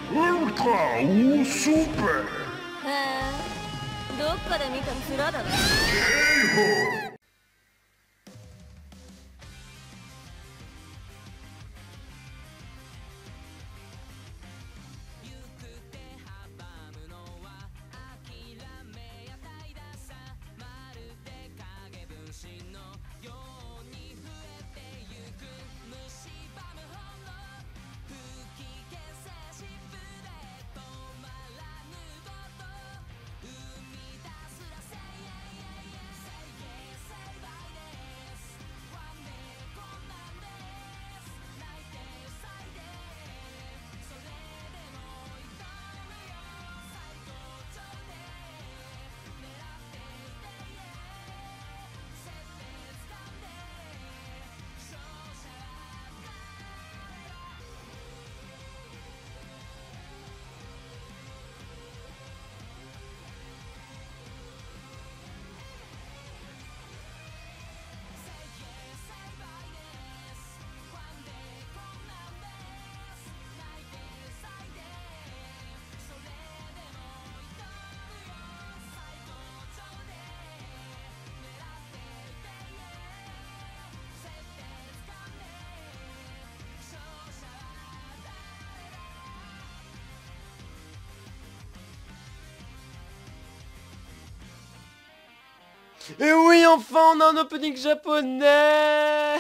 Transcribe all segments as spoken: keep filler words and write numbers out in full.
Ultra ou super? へえ、どっかで見た面だな。 Et oui, enfin, on a un opening japonais.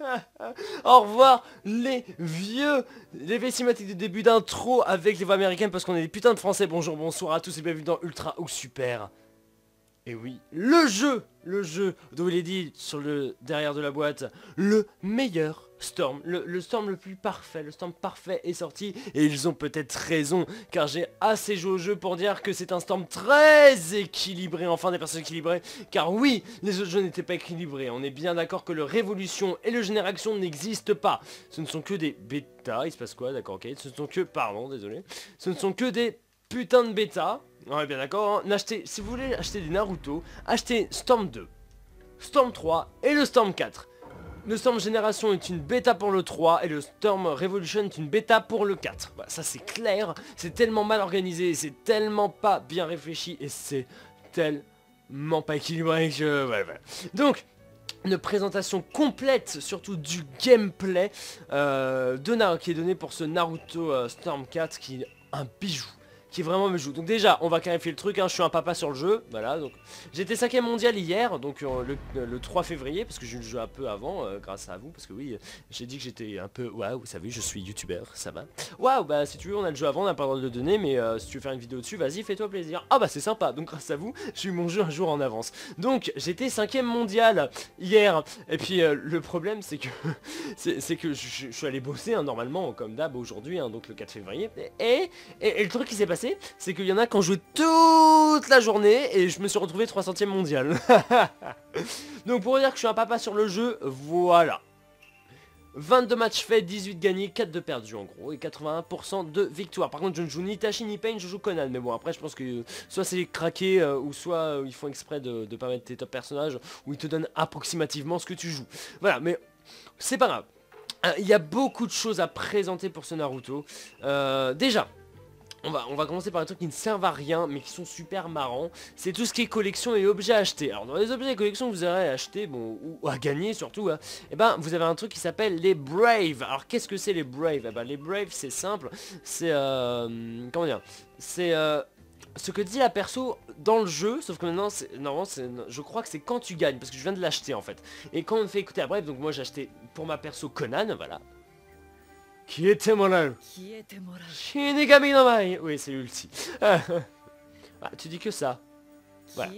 Au revoir les vieux, les vieilles cinématiques de début d'intro avec les voix américaines parce qu'on est des putains de français. Bonjour, bonsoir à tous et bienvenue dans Ultra ou Super. Et oui, le jeu, le jeu, dont il est dit sur le derrière de la boîte, le meilleur Storm, le, le Storm le plus parfait, le Storm parfait est sorti et ils ont peut-être raison car j'ai assez joué au jeu pour dire que c'est un Storm très équilibré, enfin des personnes équilibrées, car oui, les autres jeux n'étaient pas équilibrés, on est bien d'accord que le Révolution et le Génération n'existent pas, ce ne sont que des bêtas, il se passe quoi, d'accord, ok, ce ne sont que, pardon, désolé, ce ne sont que des putains de bêtas, on est bien d'accord, hein. Achetez, si vous voulez acheter des Naruto, achetez Storm deux, Storm trois et le Storm quatre. Le Storm Génération est une bêta pour le trois et le Storm Revolution est une bêta pour le quatre. Bah, ça c'est clair, c'est tellement mal organisé, c'est tellement pas bien réfléchi et c'est tellement pas équilibré que... Ouais, ouais. Donc, une présentation complète, surtout du gameplay euh, de Naruto, qui est donnée pour ce Naruto euh, Storm quatre qui est un bijou. Qui est vraiment me joue. Donc déjà, on va clarifier le truc, hein, je suis un papa sur le jeu, voilà, donc j'étais cinquième mondial hier, donc euh, le, le trois février, parce que j'ai eu le jeu un peu avant, euh, grâce à vous, parce que oui, euh, j'ai dit que j'étais un peu, waouh, vous savez, je suis youtubeur, ça va. Waouh, bah si tu veux, on a le jeu avant, on n'a pas le droit de le donner, mais euh, si tu veux faire une vidéo dessus, vas-y, fais-toi plaisir. Ah bah c'est sympa, donc grâce à vous, j'ai eu mon jeu un jour en avance. Donc, j'étais cinquième mondial hier, et puis euh, le problème, c'est que, c'est que je, je suis allé bosser, hein, normalement, comme d'hab, aujourd'hui, hein, donc le quatre février, et, et, et le truc qui s'est passé, c'est qu'il y en a qui ont joué toute la journée et je me suis retrouvé trois centième mondial. Donc pour dire que je suis un papa sur le jeu, voilà. vingt-deux matchs faits, dix-huit gagnés, quatre de perdus en gros et quatre-vingt-un pour cent de victoire. Par contre je ne joue ni Tachi ni Pain, je joue Conan. Mais bon après je pense que euh, soit c'est craqué euh, ou soit euh, ils font exprès de ne pas mettre tes top personnages ou ils te donnent approximativement ce que tu joues. Voilà, mais c'est pas grave. Il y a beaucoup de choses à présenter pour ce Naruto. Euh, déjà... On va, on va commencer par des trucs qui ne servent à rien mais qui sont super marrants. C'est tout ce qui est collection et objets à acheter. Alors dans les objets et collections que vous aurez à acheter, bon, ou à gagner surtout, hein, et ben vous avez un truc qui s'appelle les Brave. Alors qu'est-ce que c'est les Brave? Eh ben, les Brave c'est simple, c'est euh, comment dire, c'est euh, ce que dit la perso dans le jeu, sauf que maintenant, normalement, je crois que c'est quand tu gagnes, parce que je viens de l'acheter en fait. Et quand on me fait écouter la Brave, donc moi j'ai acheté pour ma perso Conan, voilà. Kiete morau. Shinigami no mai. Oui, c'est ulti. Ah, tu dis que ça. Voilà.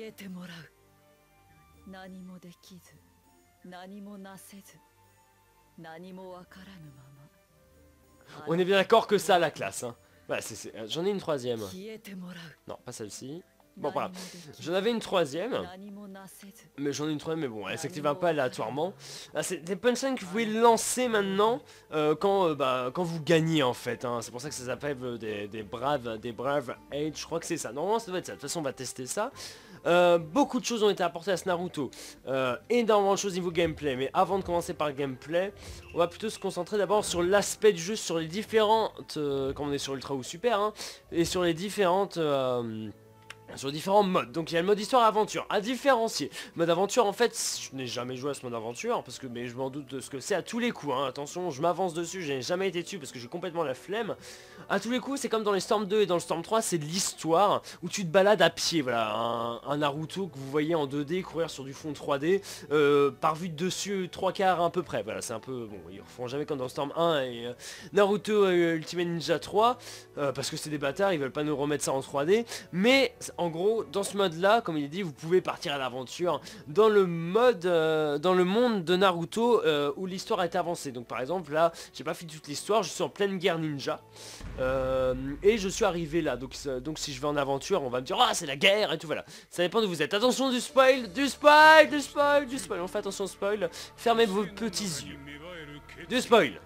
On est bien d'accord que ça, la classe. Hein. Voilà, j'en ai une troisième. Non, pas celle-ci. Bon voilà, j'en avais une troisième, mais j'en ai une troisième, mais bon, elle s'active un peu aléatoirement. C'est des punchlines que vous pouvez lancer maintenant euh, quand, euh, bah, quand vous gagnez en fait. Hein. C'est pour ça que ça s'appelle euh, des, des braves, des braves age, je crois que c'est ça. Normalement ça doit être ça, de toute façon on va tester ça. Euh, beaucoup de choses ont été apportées à ce Naruto. Euh, énormément de choses niveau gameplay. Mais avant de commencer par le gameplay, on va plutôt se concentrer d'abord sur l'aspect du jeu, sur les différentes... Euh, quand on est sur Ultra ou Super, hein, et sur les différentes... Euh, sur différents modes. Donc il y a le mode histoire aventure à différencier. Mode aventure, en fait, je n'ai jamais joué à ce mode aventure parce que mais je m'en doute de ce que c'est à tous les coups, hein. Attention, je m'avance dessus, j'ai jamais été dessus parce que j'ai complètement la flemme. À tous les coups, c'est comme dans les Storm deux et dans le Storm trois, c'est de l'histoire où tu te balades à pied. Voilà, un, un Naruto que vous voyez en deux D courir sur du fond trois D, euh, par vue de dessus, trois quarts à peu près. Voilà, c'est un peu... Bon, ils refont jamais comme dans Storm un et euh, Naruto euh, Ultimate Ninja trois, euh, parce que c'est des bâtards, ils veulent pas nous remettre ça en trois D. Mais en gros, dans ce mode là, comme il est dit, vous pouvez partir à l'aventure dans le mode, euh, dans le monde de Naruto euh, où l'histoire a été avancée. Donc par exemple là, j'ai pas fait toute l'histoire, je suis en pleine guerre ninja euh, et je suis arrivé là. Donc, donc si je vais en aventure, on va me dire ah c'est la guerre et tout, voilà. Ça dépend d'où vous êtes. Attention du spoil, du spoil, du spoil, du spoil. On fait attention au spoil. Fermez vos petits yeux. Du spoil.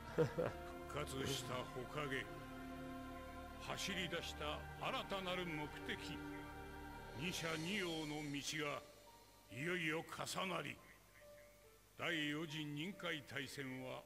走り出した新たなる目的、二者二様の道がいよいよ重なり、第四次任海大戦は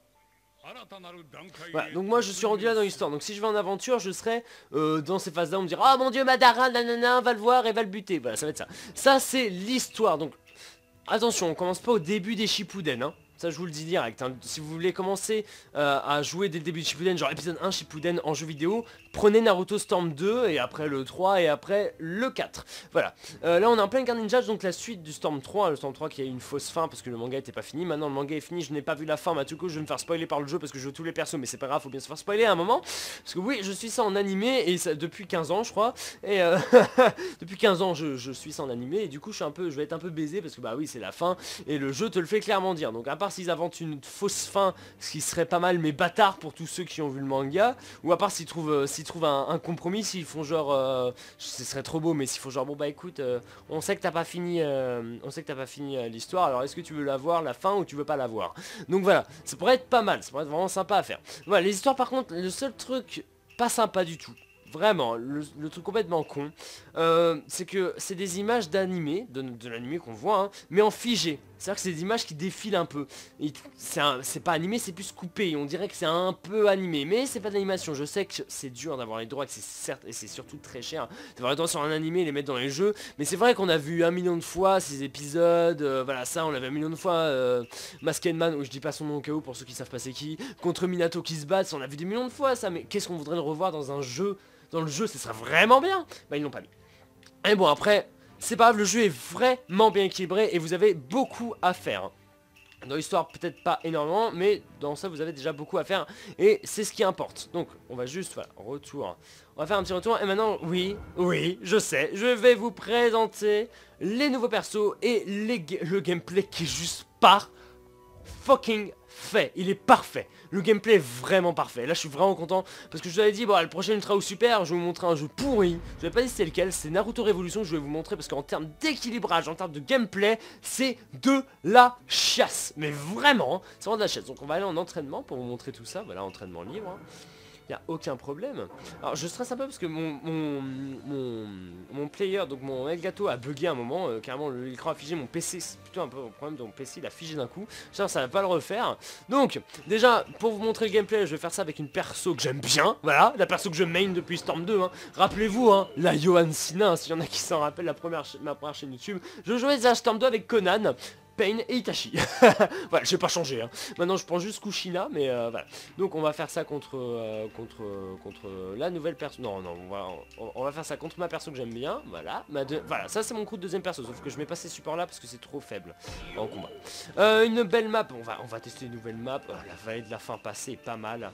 Voilà, donc moi je suis rendu là dans l'histoire. Donc si je vais en aventure, je serai euh, dans ces phases là, on me dira oh mon dieu Madara, nanana, va le voir et va le buter. Voilà, ça va être ça. Ça c'est l'histoire. Donc attention, on commence pas au début des Shippuden, hein. Ça je vous le dis direct, hein. Si vous voulez commencer euh, à jouer dès le début de Shippuden, genre épisode un Shippuden en jeu vidéo, prenez Naruto Storm deux et après le trois et après le quatre. Voilà, euh, là on est en plein guerre ninja, donc la suite du Storm trois, le Storm trois qui a eu une fausse fin parce que le manga était pas fini. Maintenant le manga est fini, je n'ai pas vu la fin, mais du coup je vais me faire spoiler par le jeu parce que je joue tous les persos, mais c'est pas grave, faut bien se faire spoiler à un moment. Parce que oui, je suis ça en animé et ça depuis quinze ans je crois, et euh, depuis quinze ans je, je suis ça en animé et du coup je suis un peu, je vais être un peu baisé parce que bah oui c'est la fin et le jeu te le fait clairement dire. Donc à part s'ils inventent une fausse fin, ce qui serait pas mal mais bâtard pour tous ceux qui ont vu le manga, ou à part s'ils trouvent, euh, s'ils trouvent un, un compromis, s'ils font genre, euh, ce serait trop beau, mais s'ils font genre bon bah écoute, euh, on sait que t'as pas fini, euh, on sait que t'as pas fini euh, l'histoire, alors est-ce que tu veux la voir la fin ou tu veux pas la voir? Donc voilà, ça pourrait être pas mal, ça pourrait être vraiment sympa à faire. Voilà, les histoires par contre, le seul truc pas sympa du tout, vraiment, le, le truc complètement con, euh, c'est que c'est des images d'animé, de, de l'animé qu'on voit, hein, mais en figé. C'est-à-dire que c'est des images qui défilent un peu. C'est pas animé, c'est plus coupé. On dirait que c'est un peu animé, mais c'est pas d'animation. Je sais que c'est dur d'avoir les droits, que c'est certes et c'est surtout très cher d'avoir les droits sur un animé et les mettre dans les jeux. Mais c'est vrai qu'on a vu un million de fois ces épisodes. Euh, voilà, ça, on l'a vu un million de fois. Euh, Masked Man, où je dis pas son nom au cas où pour ceux qui savent pas c'est qui, contre Minato qui se battent, on a vu des millions de fois ça. Mais qu'est-ce qu'on voudrait le revoir dans un jeu? Dans le jeu, ce serait vraiment bien. Bah ils l'ont pas mis. Et bon après, c'est pas grave, le jeu est vraiment bien équilibré et vous avez beaucoup à faire. Dans l'histoire peut-être pas énormément, mais dans ça vous avez déjà beaucoup à faire et c'est ce qui importe. Donc on va juste, voilà, retour. On va faire un petit retour et maintenant, oui, oui, je sais, je vais vous présenter les nouveaux persos et les, le gameplay qui est juste par fucking fait, il est parfait. Le gameplay est vraiment parfait. Là je suis vraiment content parce que je vous avais dit bon le prochain Ultra ou Super, je vais vous montrer un jeu pourri. Je vais pas dire c'est lequel, c'est Naruto Revolution que je vais vous montrer parce qu'en termes d'équilibrage, en termes de gameplay, c'est de la chasse. Mais vraiment, c'est vraiment de la chasse. Donc on va aller en entraînement pour vous montrer tout ça. Voilà, entraînement libre. Hein. Y a aucun problème. Alors je stresse un peu parce que mon mon, mon, mon player, donc mon Elgato a bugué un moment, euh, carrément l'écran a figé, mon P C, c'est plutôt un peu un problème de mon P C, il a figé d'un coup, ça ça va pas le refaire. Donc déjà pour vous montrer le gameplay, je vais faire ça avec une perso que j'aime bien, voilà, la perso que je main depuis Storm deux, hein. Rappelez-vous, hein, la Johan Sina, hein, s'il y en a qui s'en rappellent, la première ma première chaîne YouTube, je jouais à Storm deux avec Conan, Pain et Itachi. Voilà, j'ai pas changé. Hein. Maintenant, je prends juste Kushina, mais euh, voilà. Donc, on va faire ça contre euh, contre euh, contre la nouvelle perso. Non, non, on va, on, on va faire ça contre ma perso que j'aime bien. Voilà, ma de... voilà, ça c'est mon coup de deuxième perso. Sauf que je mets pas ces supports là parce que c'est trop faible en combat. Euh, une belle map. On va on va tester une nouvelle map. Oh, la vallée de la fin passée est pas mal.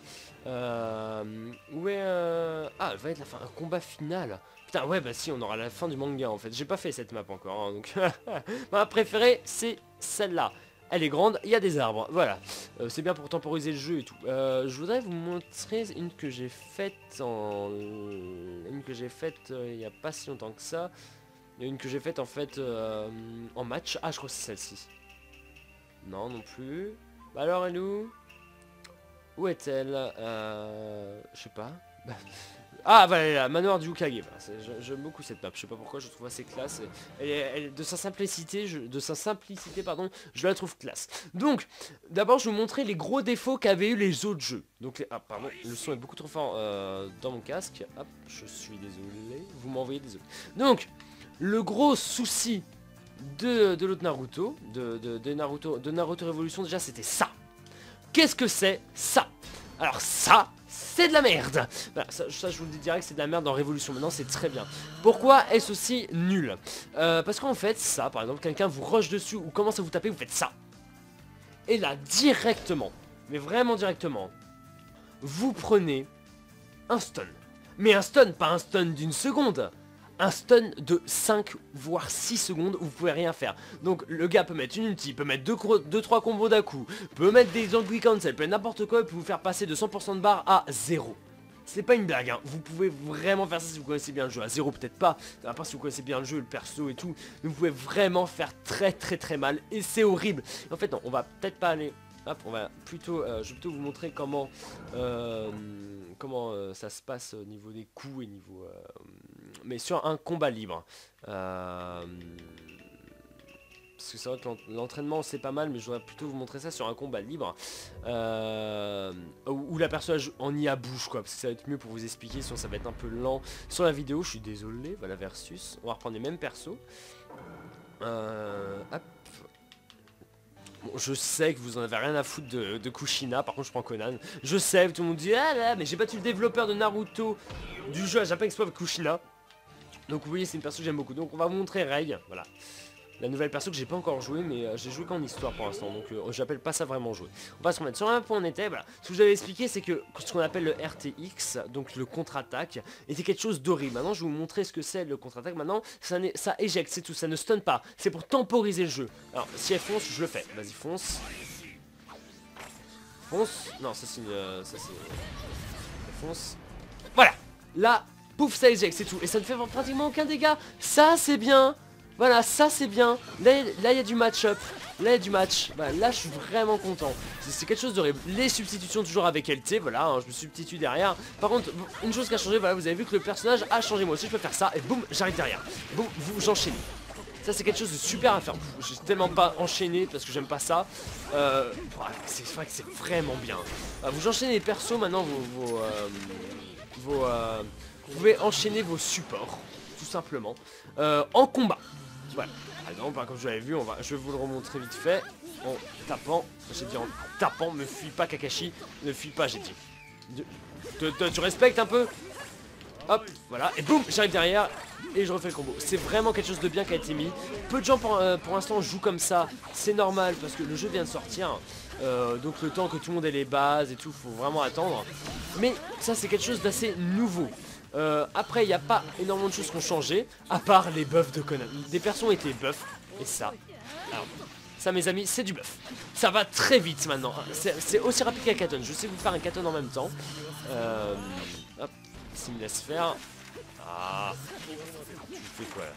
Euh, où est euh... ah, la vallée de la fin, un combat final. Putain, ouais, bah si, on aura la fin du manga en fait. J'ai pas fait cette map encore, hein, donc ma préférée c'est celle-là. Elle est grande, il y a des arbres, voilà. Euh, c'est bien pour temporiser le jeu et tout. Euh, je voudrais vous montrer une que j'ai faite en... Une que j'ai faite euh, il n'y a pas si longtemps que ça. Il y a une que j'ai faite en fait euh, en match. Ah, je crois que c'est celle-ci. Non, non plus. Bah alors, elle est où? Où est-elle? euh, Je sais pas. Ah voilà, manoir du Hokage, voilà, j'aime beaucoup cette map, je sais pas pourquoi, je trouve assez classe, elle, elle, elle, de sa simplicité, je, de sa simplicité pardon, je la trouve classe. Donc, d'abord je vais vous montrer les gros défauts qu'avaient eu les autres jeux. Donc, les, ah pardon, le son est beaucoup trop fort euh, dans mon casque, hop, je suis désolé, vous m'envoyez désolé. Donc, le gros souci de, de l'autre Naruto, de, de, de Naruto, de Naruto Révolution déjà c'était ça. Qu'est-ce que c'est ça? Alors ça, c'est de la merde. Voilà, ça, ça je vous le dis direct, c'est de la merde dans Révolution. Maintenant c'est très bien. Pourquoi est-ce aussi nul? euh, Parce qu'en fait ça, par exemple, quelqu'un vous rush dessus ou commence à vous taper, vous faites ça. Et là directement, mais vraiment directement, vous prenez un stun. Mais un stun, pas un stun d'une seconde. Un stun de cinq voire six secondes où vous pouvez rien faire. Donc le gars peut mettre une ulti, peut mettre deux trois combos d'un coup, peut mettre des angry cancel, peut mettre n'importe quoi et peut vous faire passer de cent pour cent de barre à zéro. C'est pas une blague, hein. Vous pouvez vraiment faire ça si vous connaissez bien le jeu. À zéro peut-être pas, à part si vous connaissez bien le jeu, le perso et tout. Mais vous pouvez vraiment faire très très très mal et c'est horrible. En fait non, on va peut-être pas aller... Hop, on va plutôt, euh, je vais plutôt vous montrer comment, euh, comment euh, ça se passe au niveau des coups et niveau, euh, mais sur un combat libre. Euh, parce que c'est vrai que l'entraînement c'est pas mal, mais je voudrais plutôt vous montrer ça sur un combat libre, euh, où, où la personne en I A bouge quoi, parce que ça va être mieux pour vous expliquer, sinon ça va être un peu lent sur la vidéo. Je suis désolé, voilà versus. On va reprendre les mêmes persos. Euh, hop. Bon, je sais que vous en avez rien à foutre de, de Kushina, par contre je prends Conan. Je sais, tout le monde dit ah là, mais j'ai battu le développeur de Naruto du jeu à Japan Expo avec Kushina. Donc vous voyez, c'est une perso que j'aime beaucoup. Donc on va vous montrer Rei, voilà. La nouvelle perso que j'ai pas encore joué, mais euh, j'ai joué qu'en histoire pour l'instant, donc euh, j'appelle pas ça vraiment jouer. On va se remettre sur la map où on était, voilà. Ce que je vous avais expliqué, c'est que ce qu'on appelle le R T X, donc le contre-attaque, était quelque chose d'horrible. Maintenant, je vais vous montrer ce que c'est le contre-attaque. Maintenant, ça, ça éjecte, c'est tout, ça ne stun pas. C'est pour temporiser le jeu. Alors, si elle fonce, je le fais. Vas-y, fonce. Fonce. Non, ça c'est une... Euh, ça c'est... Elle fonce. Voilà. Là, pouf, ça éjecte, c'est tout. Et ça ne fait pratiquement aucun dégât. Ça, c'est bien. Voilà, ça c'est bien. Là, là il y a du match-up. Là, il y a du match. Voilà, là, je suis vraiment content. C'est quelque chose d'horrible. Les substitutions toujours avec L T. Voilà, hein, je me substitue derrière. Par contre, une chose qui a changé, voilà, vous avez vu que le personnage a changé. Moi aussi, je peux faire ça. Et boum, j'arrive derrière. Boum, vous, j'enchaîne. Ça, c'est quelque chose de super à faire. J'ai tellement pas enchaîné parce que j'aime pas ça. Euh, c'est vrai que c'est vraiment bien. Euh, vous enchaînez les persos maintenant. Vos, vos, euh, vos euh, vous pouvez enchaîner vos supports, tout simplement, euh, en combat. Voilà. Par exemple, comme je l'avais vu, on va, je vais vous le remontrer vite fait. En tapant, j'ai dit en tapant, me fuis pas Kakashi, ne fuis pas, j'ai dit. De, de, de, tu respectes un peu. Hop, voilà, et boum, j'arrive derrière et je refais le combo. C'est vraiment quelque chose de bien qui a été mis. Peu de gens pour, euh, pour l'instant jouent comme ça, c'est normal parce que le jeu vient de sortir. Euh, donc le temps que tout le monde ait les bases et tout, faut vraiment attendre. Mais ça c'est quelque chose d'assez nouveau. Euh, après il n'y a pas énormément de choses qui ont changé, à part les buffs de Conan. Des persos ont été buffs, et ça, alors, ça mes amis, c'est du buff. Ça va très vite maintenant, c'est aussi rapide qu'un Katon. Je sais vous faire un Katon en même temps. Euh, hop, s'il me laisse faire. Ah, tu fais quoi là?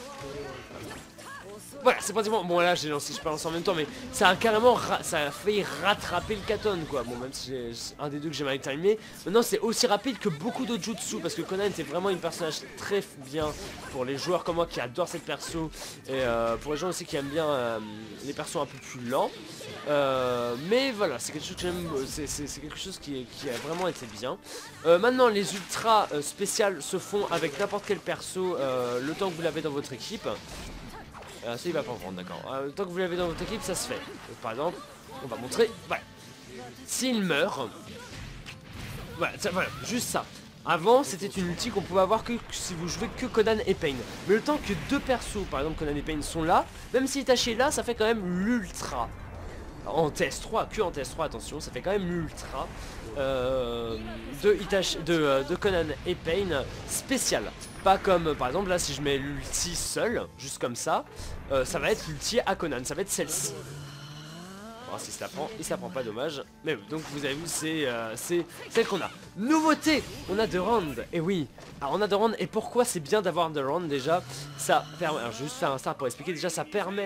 Voilà, c'est pratiquement... Bon là j'ai lancé, je peux lancer en même temps, mais ça a carrément... Ra... Ça a failli rattraper le Katon quoi. Bon, même si j'ai un des deux que j'ai mal timé. Maintenant c'est aussi rapide que beaucoup d'autres jutsu, parce que Conan c'est vraiment une personnage très bien pour les joueurs comme moi qui adorent cette perso. Et euh, pour les gens aussi qui aiment bien euh, les persos un peu plus lents. Euh, mais voilà, c'est quelque chose que j'aime, c'est quelque chose qui, est, qui a vraiment été bien. Euh, maintenant les ultras euh, spéciales se font avec n'importe quel perso euh, le temps que vous l'avez dans votre équipe. Euh, ça il va pas prendre, d'accord. Euh, tant que vous l'avez dans votre équipe, ça se fait. Donc, par exemple, on va montrer. Voilà. S'il meurt. Voilà, ça, voilà, juste ça. Avant, c'était une ulti qu'on pouvait avoir que, que si vous jouez que Conan et Pain. Mais le temps que deux persos, par exemple Conan et Pain, sont là, même s'il est taché là, ça fait quand même l'ultra. En T S trois, que en T S trois, attention, ça fait quand même l'ultra euh, de, Itachi, de, euh, de Conan et Pain spécial. Pas comme par exemple là si je mets l'ulti seul, juste comme ça, euh, ça va être l'ulti à Conan, ça va être celle-ci. Bon, si ça prend, et ça prend pas, dommage. Mais oui, donc vous avez vu, c'est euh, celle qu'on a. Nouveauté, on a The Round, et oui. Alors on a The Round, et pourquoi c'est bien d'avoir The Round déjà? Ça permet, alors je vais juste faire un start pour expliquer, déjà ça permet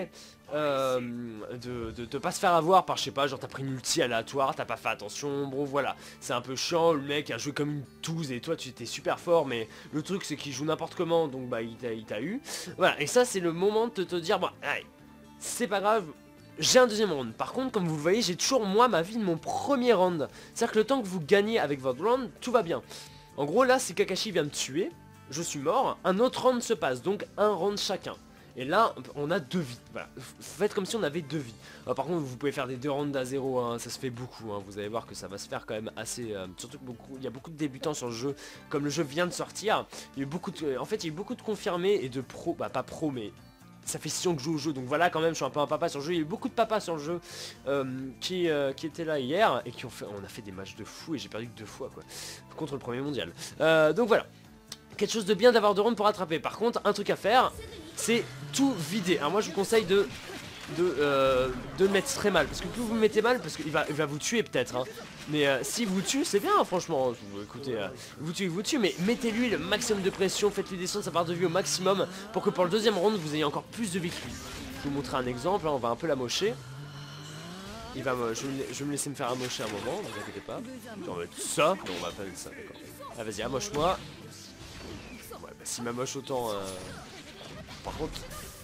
euh, de, de, de pas se faire avoir par, je sais pas, genre t'as pris une ulti aléatoire, t'as pas fait attention, bon voilà, c'est un peu chiant, le mec a joué comme une touze et toi tu étais super fort, mais le truc c'est qu'il joue n'importe comment, donc bah il t'a eu, voilà, et ça c'est le moment de te dire, bon, allez, c'est pas grave, j'ai un deuxième round. Par contre, comme vous le voyez, j'ai toujours moi ma vie de mon premier round, c'est-à-dire que le temps que vous gagnez avec votre round, tout va bien. En gros là, si Kakashi vient me tuer, je suis mort, un autre round se passe, donc un round chacun. Et là, on a deux vies. Voilà. Faites comme si on avait deux vies. Alors, par contre, vous pouvez faire des deux rounds à zéro, hein. Ça se fait beaucoup. Hein. Vous allez voir que ça va se faire quand même assez... Euh, surtout que beaucoup, il y a beaucoup de débutants sur le jeu. Comme le jeu vient de sortir, il y a eu beaucoup de, en fait, il y a eu beaucoup de confirmés et de pros. Bah, pas pros, mais ça fait six ans que je joue au jeu. Donc voilà, quand même, je suis un peu un papa sur le jeu. Il y a eu beaucoup de papas sur le jeu euh, qui, euh, qui étaient là hier et qui ont fait... On a fait des matchs de fou et j'ai perdu que deux fois, quoi. Contre le premier mondial. Euh, donc voilà. Quelque chose de bien d'avoir deux rounds pour rattraper. Par contre, un truc à faire, c'est tout vider. Alors moi je vous conseille de de, euh, de le mettre très mal. Parce que plus vous le mettez mal, parce qu'il va, il va vous tuer peut-être. Hein. Mais euh, si vous tue, c'est bien franchement. Écoutez, euh, vous tue, vous tue. Mais mettez-lui le maximum de pression. Faites-lui descendre sa barre de vie au maximum. Pour que pour le deuxième round, vous ayez encore plus de vie que lui. Je vais vous montrer un exemple. Hein, on va un peu l'amocher. Il va me, je, vais, je vais me laisser me faire amocher un moment. Ne vous inquiétez pas. On va mettre ça. Non, on va pas mettre ça. D'accord. Ah, vas-y, amoche-moi. Ouais, bah s'il m'amoche autant... Euh... Par contre...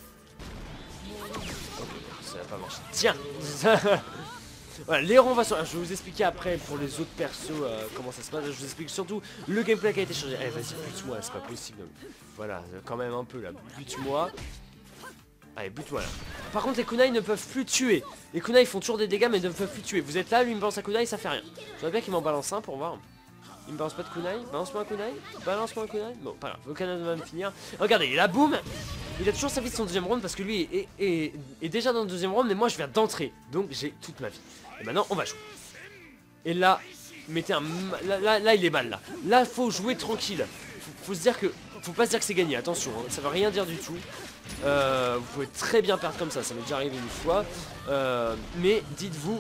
Okay, ça va pas marcher. Tiens. Voilà, Léron va sur... Je vais vous expliquer après pour les autres persos euh, comment ça se passe. Je vous explique surtout le gameplay qui a été changé. Allez, vas-y, bute-moi, c'est pas possible. Voilà, quand même un peu là. Bute-moi. Allez, bute-moi là. Par contre, les kunai ne peuvent plus tuer. Les kunai font toujours des dégâts mais ne peuvent plus tuer. Vous êtes là, lui il me balance un kunai, ça fait rien. J'aimerais bien qu'il m'en balance un pour voir. Il me balance pas de kunai. Balance-moi un kunai. Balance-moi un kunai. Bon, pas grave. Le Canada va me finir. Regardez, il a boum. Il a toujours sa vie de son deuxième round parce que lui est, est, est, est déjà dans le deuxième round. Mais moi, je viens d'entrer. Donc, j'ai toute ma vie. Et maintenant, on va jouer. Et là, mettez un... Là, là, là il est mal, là. Là, faut jouer tranquille. Faut, faut se dire que... Faut pas se dire que c'est gagné. Attention, hein, ça veut rien dire du tout. Euh, vous pouvez très bien perdre comme ça. Ça m'est déjà arrivé une fois. Euh, mais dites-vous...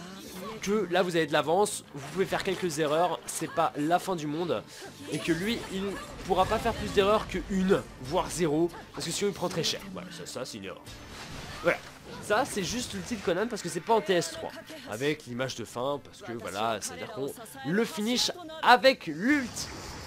que là vous avez de l'avance, vous pouvez faire quelques erreurs, c'est pas la fin du monde, et que lui il pourra pas faire plus d'erreurs que une, voire zéro, parce que sinon il prend très cher. Voilà, ça, ça c'est une erreur. Voilà, ça c'est juste l'ulti de Conan parce que c'est pas en T S trois, avec l'image de fin, parce que voilà, c'est à dire qu'on le finish avec l'ulti.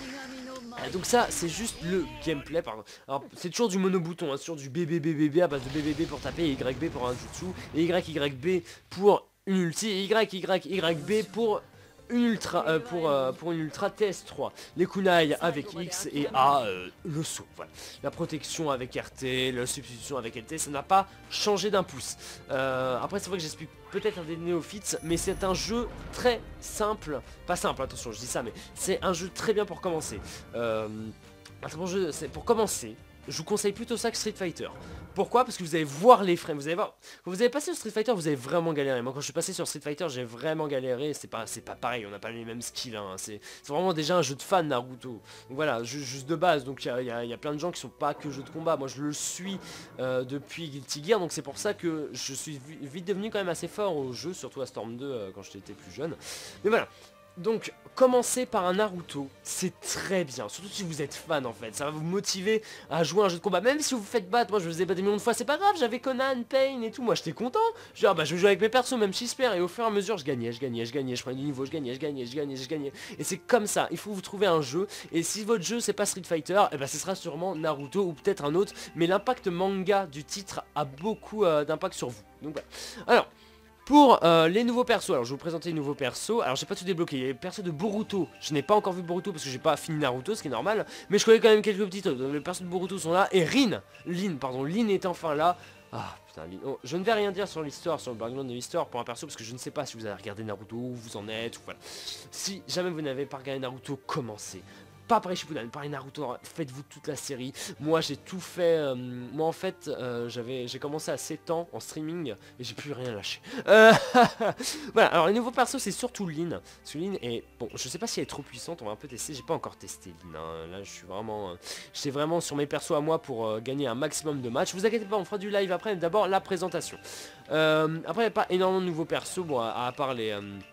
Donc ça c'est juste le gameplay, pardon. Alors c'est toujours du monobouton, hein, c'est toujours du B B B B B à base de B B B pour taper et Y B pour un jutsu, et Y Y B pour une ulti, et Y Y Y B pour une ultra euh, pour, euh, pour une ultra T S trois. Les kunai avec X et A euh, le saut, voilà. La protection avec R T, la substitution avec L T, ça n'a pas changé d'un pouce. Euh, après c'est vrai que j'explique peut-être à des néophytes, mais c'est un jeu très simple, pas simple attention je dis ça, mais c'est un jeu très bien pour commencer. Euh, c'est bon jeu, c'est pour commencer. Je vous conseille plutôt ça que Street Fighter. Pourquoi? Parce que vous allez voir les frames, vous allez voir. Quand vous avez passé sur Street Fighter, vous avez vraiment galéré. Moi quand je suis passé sur Street Fighter, j'ai vraiment galéré. C'est pas, c'est pas pareil, on n'a pas les mêmes skills. Hein. C'est vraiment déjà un jeu de fan Naruto. Donc voilà, ju juste de base. Donc il y, y, y a plein de gens qui sont pas que jeux de combat. Moi je le suis euh, depuis Guilty Gear. Donc c'est pour ça que je suis vite devenu quand même assez fort au jeu, surtout à Storm deux euh, quand j'étais plus jeune. Mais voilà. Donc, commencer par un Naruto, c'est très bien, surtout si vous êtes fan en fait, ça va vous motiver à jouer un jeu de combat, même si vous vous faites battre, moi je vous ai battu des millions de fois, c'est pas grave, j'avais Conan, Pain et tout, moi j'étais content, je dis ah bah je vais jouer avec mes persos, même si je perds, et au fur et à mesure je gagnais, je gagnais, je gagnais, je prenais du niveau, je gagnais, je gagnais, je gagnais, je gagnais, et c'est comme ça, il faut vous trouver un jeu, et si votre jeu c'est pas Street Fighter, et bah ce sera sûrement Naruto ou peut-être un autre, mais l'impact manga du titre a beaucoup euh, d'impact sur vous, donc voilà. Alors... Pour euh, les nouveaux persos, alors je vais vous présenter les nouveaux persos. Alors j'ai pas tout débloqué, il y a les persos de Boruto. Je n'ai pas encore vu Boruto parce que j'ai pas fini Naruto, ce qui est normal. Mais je connais quand même quelques petits trucs. Les persos de Boruto sont là. Et Rin, Lin, pardon, Lin est enfin là. Ah putain, Lin. Oh, je ne vais rien dire sur l'histoire, sur le background de l'histoire pour un perso parce que je ne sais pas si vous avez regardé Naruto, où vous en êtes, ou voilà. Si jamais vous n'avez pas regardé Naruto, commencez. Pas pareil Shippuden, pareil Naruto, faites-vous toute la série. Moi j'ai tout fait, euh, moi en fait euh, j'avais, j'ai commencé à sept ans en streaming et j'ai plus rien lâché. Euh, voilà, alors les nouveaux persos c'est surtout Lin. Parce que Lin est, bon je sais pas si elle est trop puissante, on va un peu tester, j'ai pas encore testé Lin. Hein. Là je suis vraiment, euh, j'étais vraiment sur mes persos à moi pour euh, gagner un maximum de matchs. Vous inquiétez pas, on fera du live après, d'abord la présentation. Euh, après il n'y a pas énormément de nouveaux persos, bon à, à part les... Euh,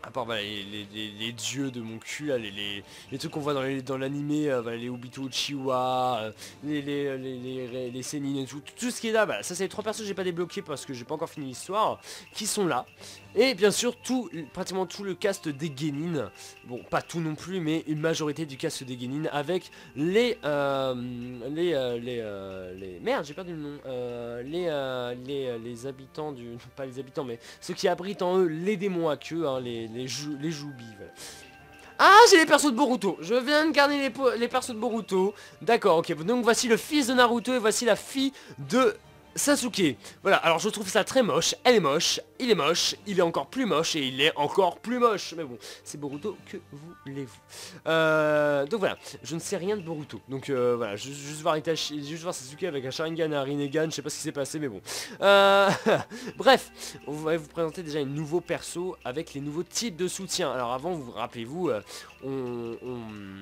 À part voilà, les, les, les, les dieux de mon cul, là, les, les, les trucs qu'on voit dans l'animé, dans l'animé, euh, voilà, les Obito Uchiwa, euh, les, les, les, les, les Sennin et tout, tout ce qui est là, voilà, ça c'est les trois persos que j'ai pas débloqués parce que j'ai pas encore fini l'histoire, qui sont là. Et bien sûr, tout, pratiquement tout le cast des Genin, bon pas tout non plus, mais une majorité du cast des Genin avec les, euh, les, euh, les, euh, les, merde j'ai perdu le nom, euh, les, euh, les, les habitants du, pas les habitants mais ceux qui abritent en eux les démons à queue, hein, les, les, jou les Joubi, voilà. Ah, j'ai les persos de Boruto. Je viens de garder les, les persos de Boruto. D'accord, ok. Donc voici le fils de Naruto et voici la fille de Sasuke. Voilà, alors je trouve ça très moche. Elle est moche, il est moche, il est encore plus moche et il est encore plus moche. Mais bon, c'est Boruto, que voulez-vous. euh, Donc voilà, je ne sais rien de Boruto. Donc euh, voilà, juste, juste, voir Itachi, juste voir Sasuke avec un Sharingan et un Rinnegan. Je sais pas ce qui s'est passé, mais bon. Euh... Bref, on va vous présenter déjà un nouveau perso avec les nouveaux types de soutien. Alors avant, vous rappelez-vous, euh, on, on,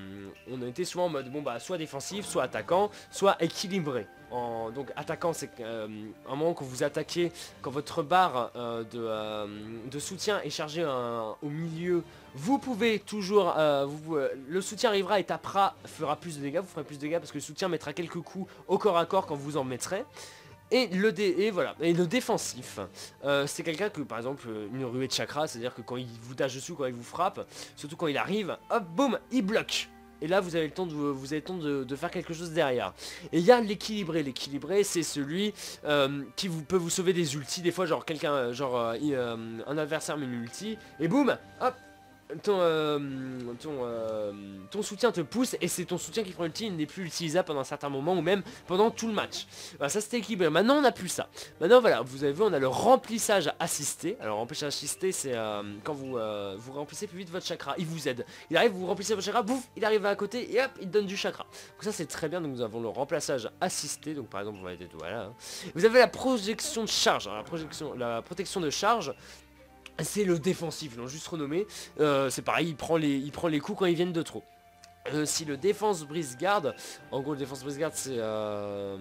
on était souvent en mode, bon bah, soit défensif, soit attaquant, soit équilibré. En, donc attaquant, c'est euh, un moment que vous attaquez, quand votre barre euh, de, euh, de soutien est chargée euh, au milieu, vous pouvez toujours, euh, vous, euh, le soutien arrivera et tapera, fera plus de dégâts, vous ferez plus de dégâts parce que le soutien mettra quelques coups au corps à corps quand vous en mettrez. Et le, dé, et voilà. et le défensif, euh, c'est quelqu'un que, par exemple, une ruée de chakra, c'est-à-dire que quand il vous tâche dessus, quand il vous frappe, surtout quand il arrive, hop, boum, il bloque. Et là vous avez le temps de, vous avez le temps de, de faire quelque chose derrière. Et il y a l'équilibré. L'équilibré c'est celui euh, qui vous, peut vous sauver des ultis. Des fois genre quelqu'un, genre euh, euh, un adversaire met une ulti. Et boum, hop, ton, euh, ton, euh, ton soutien te pousse. Et c'est ton soutien qui prend l'ulti, il n'est plus utilisable pendant un certain moment ou même pendant tout le match. Voilà, ça c'était équilibré. Maintenant on n'a plus ça. Maintenant voilà, vous avez vu, on a le remplissage assisté. Alors remplissage assisté c'est euh, quand vous, euh, vous remplissez plus vite votre chakra. Il vous aide. Il arrive, vous remplissez votre chakra, bouf, il arrive à côté et hop, il donne du chakra. Donc ça c'est très bien. Donc nous avons le remplissage assisté. Donc par exemple vous voyez, voilà. Hein. Vous avez la projection de charge. Alors, la, projection, la protection de charge. C'est le défensif, ils l'ont juste renommé. Euh, c'est pareil, il prend, les, il prend les coups quand ils viennent de trop. Euh, si le défense brise garde, en gros le défense brise garde c'est... Euh,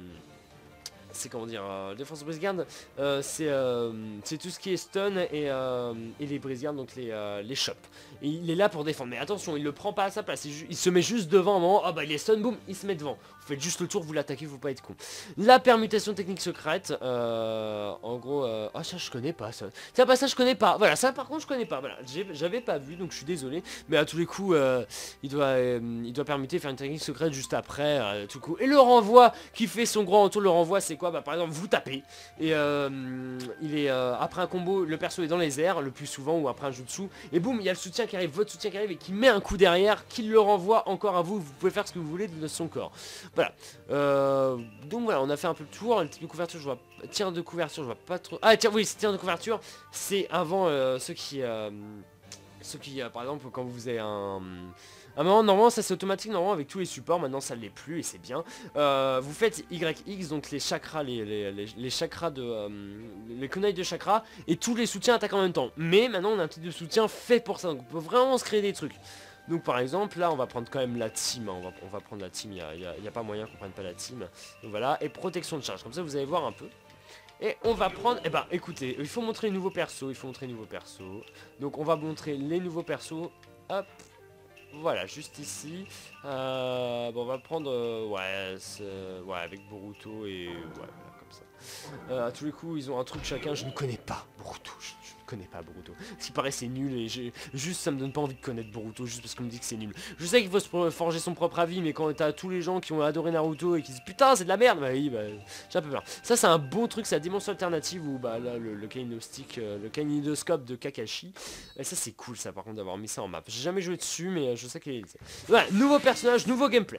c'est comment dire, euh, défense brise garde, euh, c'est euh, tout ce qui est stun et, euh, et les brise garde, donc les, euh, les chops. Et il est là pour défendre, mais attention, il le prend pas à sa place, il, il se met juste devant, un moment, oh bah il est stun, boum, il se met devant. Vous faites juste le tour, vous l'attaquez, faut pas être con. La permutation technique secrète, euh, en gros, euh, ah ça je connais pas ça. Tiens, pas ça je connais pas, voilà, ça par contre je connais pas, voilà, j'avais pas vu, donc je suis désolé, mais à tous les coups, euh, il doit euh, il doit permuter, faire une technique secrète juste après, euh, tout coup. Et le renvoi qui fait son grand retour, le renvoi c'est quoi? Bah par exemple vous tapez et euh, il est euh, après un combo, le perso est dans les airs le plus souvent ou après un jutsu et boum il y a le soutien qui arrive, votre soutien qui arrive et qui met un coup derrière, qui le renvoie encore à vous, vous pouvez faire ce que vous voulez de son corps. Voilà, euh, donc voilà on a fait un peu le tour, le type de couverture je vois, tir de couverture je vois pas trop, ah tiens oui tir de couverture c'est avant euh, ceux qui, euh, ceux qui euh, par exemple quand vous avez un... À un moment, normalement, ça c'est automatique, normalement, avec tous les supports, maintenant ça l'est plus, et c'est bien. Euh, vous faites Y X, donc les chakras, les, les, les, les chakras de... Euh, les kunai de chakras, et tous les soutiens attaquent en même temps. Mais maintenant, on a un type de soutien fait pour ça, donc on peut vraiment se créer des trucs. Donc par exemple, là, on va prendre quand même la team, hein. on, va, on va prendre la team, il n'y a, y a, y a pas moyen qu'on prenne pas la team. Donc voilà, et protection de charge, comme ça vous allez voir un peu. Et on va prendre, eh ben écoutez, il faut montrer les nouveaux persos, il faut montrer les nouveaux persos. Donc on va montrer les nouveaux persos, hop. Voilà, juste ici. Euh, bon, on va prendre, euh, ouais, ouais, avec Boruto et ouais, voilà, comme ça. Euh, à tous les coups, ils ont un truc chacun. Je ne connais pas Boruto. Je, je ne connais pas Boruto. Ce qui paraît, c'est nul et j'ai juste, ça me donne pas envie de connaître Boruto juste parce qu'on me dit que c'est nul. Je sais qu'il faut se forger son propre avis, mais quand t'as tous les gens qui ont adoré Naruto et qui disent putain, c'est de la merde, bah oui, bah j'ai un peu peur. Ça, c'est un bon truc, c'est la dimension alternative où bah là, le, le kaléidoscope, euh, le kaléidoscope de Kakashi. Et ça, c'est cool, ça, par contre, d'avoir mis ça en map. J'ai jamais joué dessus, mais je sais qu'il est. Voilà, nouveau personnage, nouveau gameplay.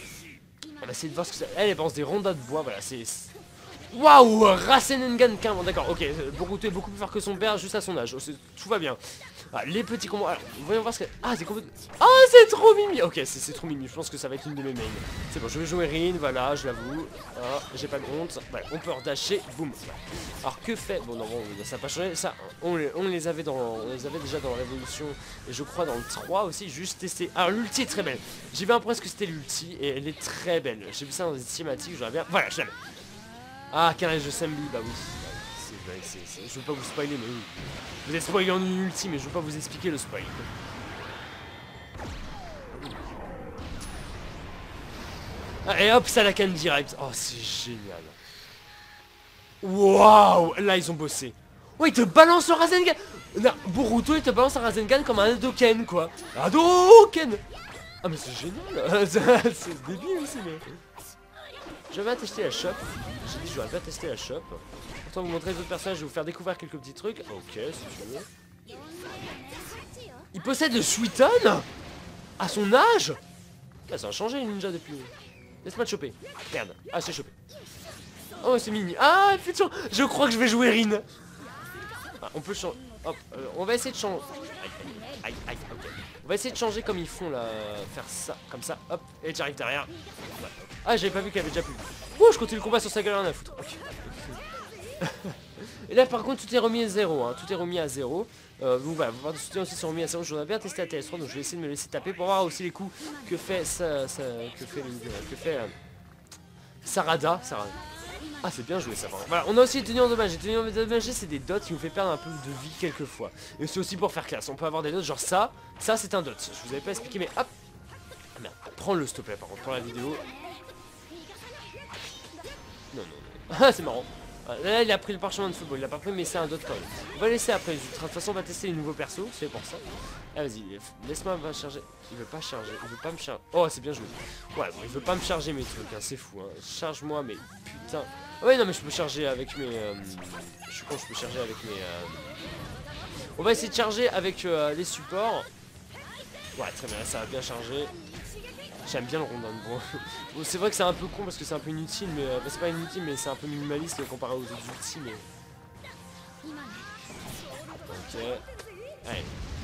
On va essayer de voir ce que ça. Elle pense des rondas de bois, voilà, c'est. Waouh, Rasengan quinze, d'accord, ok, Boruto est beaucoup plus fort que son père, juste à son âge, tout va bien. Ah, les petits combos, alors, voyons voir ce que... Ah, c'est complètement... Ah, c'est trop mimi. Ok, c'est trop mimi, je pense que ça va être une de mes mains. C'est bon, je vais jouer Rin, voilà, je l'avoue. Ah, j'ai pas de honte. Voilà, on peut redasher, boum. Alors, que fait... Bon, non, bon, ça n'a pas changé, ça, on les, on les avait dans... On les avait déjà dans la Révolution, et je crois dans le trois aussi, juste testé. Alors, l'ulti est très belle. J'ai vu un peu ce que c'était l'ulti, et elle est très belle. J'ai vu ça dans des cinématiques, j'aurais bien... Voilà, je l'avais. Ah, carré de Sembi, bah oui. c'est, c'est, je veux pas vous spoiler, mais oui. Vous êtes spoilé en une ulti, mais je veux pas vous expliquer le spoil. Ah, et hop, ça la canne direct. Oh, c'est génial. Waouh, là ils ont bossé. Ouais, il te balance le Rasengan. Non, Boruto, il te balance un Rasengan comme un Hadoken, quoi. Hadoken. Ah, mais c'est génial. C'est débile aussi, mais... Je vais tester la shop. J'ai dit, je vais pas tester la shop. Pourtant, vous montrer les autres personnages, je vais vous faire découvrir quelques petits trucs. Ok, si tu veux. Il possède le Suiton à son âge. Ah, ça a changé, les ninjas, depuis. Laisse-moi te choper. Merde. Ah, c'est chopé. Oh, c'est mini. Ah, putain. Je crois que je vais jouer Rin. Ah, on peut changer. Hop, euh, on va essayer de changer. Aïe, aïe, aïe, ok. On va essayer de changer comme ils font là. Faire ça, comme ça. Hop, et j'arrive derrière. Ouais. Ah, j'avais pas vu qu'il y avait déjà plus. Ouh, je continue le combat sur sa gueule, rien à foutre. Okay. Et là, par contre, tout est remis à zéro. Hein. Tout est remis à zéro. Euh, donc voilà, vos barres de soutien aussi sont remis à zéro. Je voudrais bien tester la T S trois, donc je vais essayer de me laisser taper pour voir aussi les coups que fait ça, ça que fait, que fait euh, Sarada. Sarada. Ah, c'est bien joué ça. Voilà, on a aussi les tenues endommagées. Les tenues endommagées, c'est des dots qui nous fait perdre un peu de vie quelquefois. Et c'est aussi pour faire classe. On peut avoir des dots genre ça. Ça, c'est un dot. Je vous avais pas expliqué, mais hop. Ah merde, prends-le s'il te plaît, par contre, prends la vidéo. Non, non, non. Ah, c'est marrant. Là, il a pris le parchemin de football. Il a pas pris, mais c'est un dot quand même. On va laisser après. De toute façon, on va tester les nouveaux persos. C'est pour ça. Ah, vas-y, laisse-moi charger. Il veut pas charger. Il veut pas me charger. Oh, c'est bien joué. Ouais, bon, il veut pas me charger mes trucs. Hein. C'est fou. Hein. Charge-moi, mais putain. Ouais, non, mais je peux charger avec mes. Euh... Je suis con, je peux charger avec mes. Euh... On va essayer de charger avec euh, les supports. Ouais, très bien. Ça va bien charger. J'aime bien le rondin. Bon, bon c'est vrai que c'est un peu con parce que c'est un peu inutile, mais euh, bah, c'est pas inutile, mais c'est un peu minimaliste comparé aux autres outils. Mais ok, allez,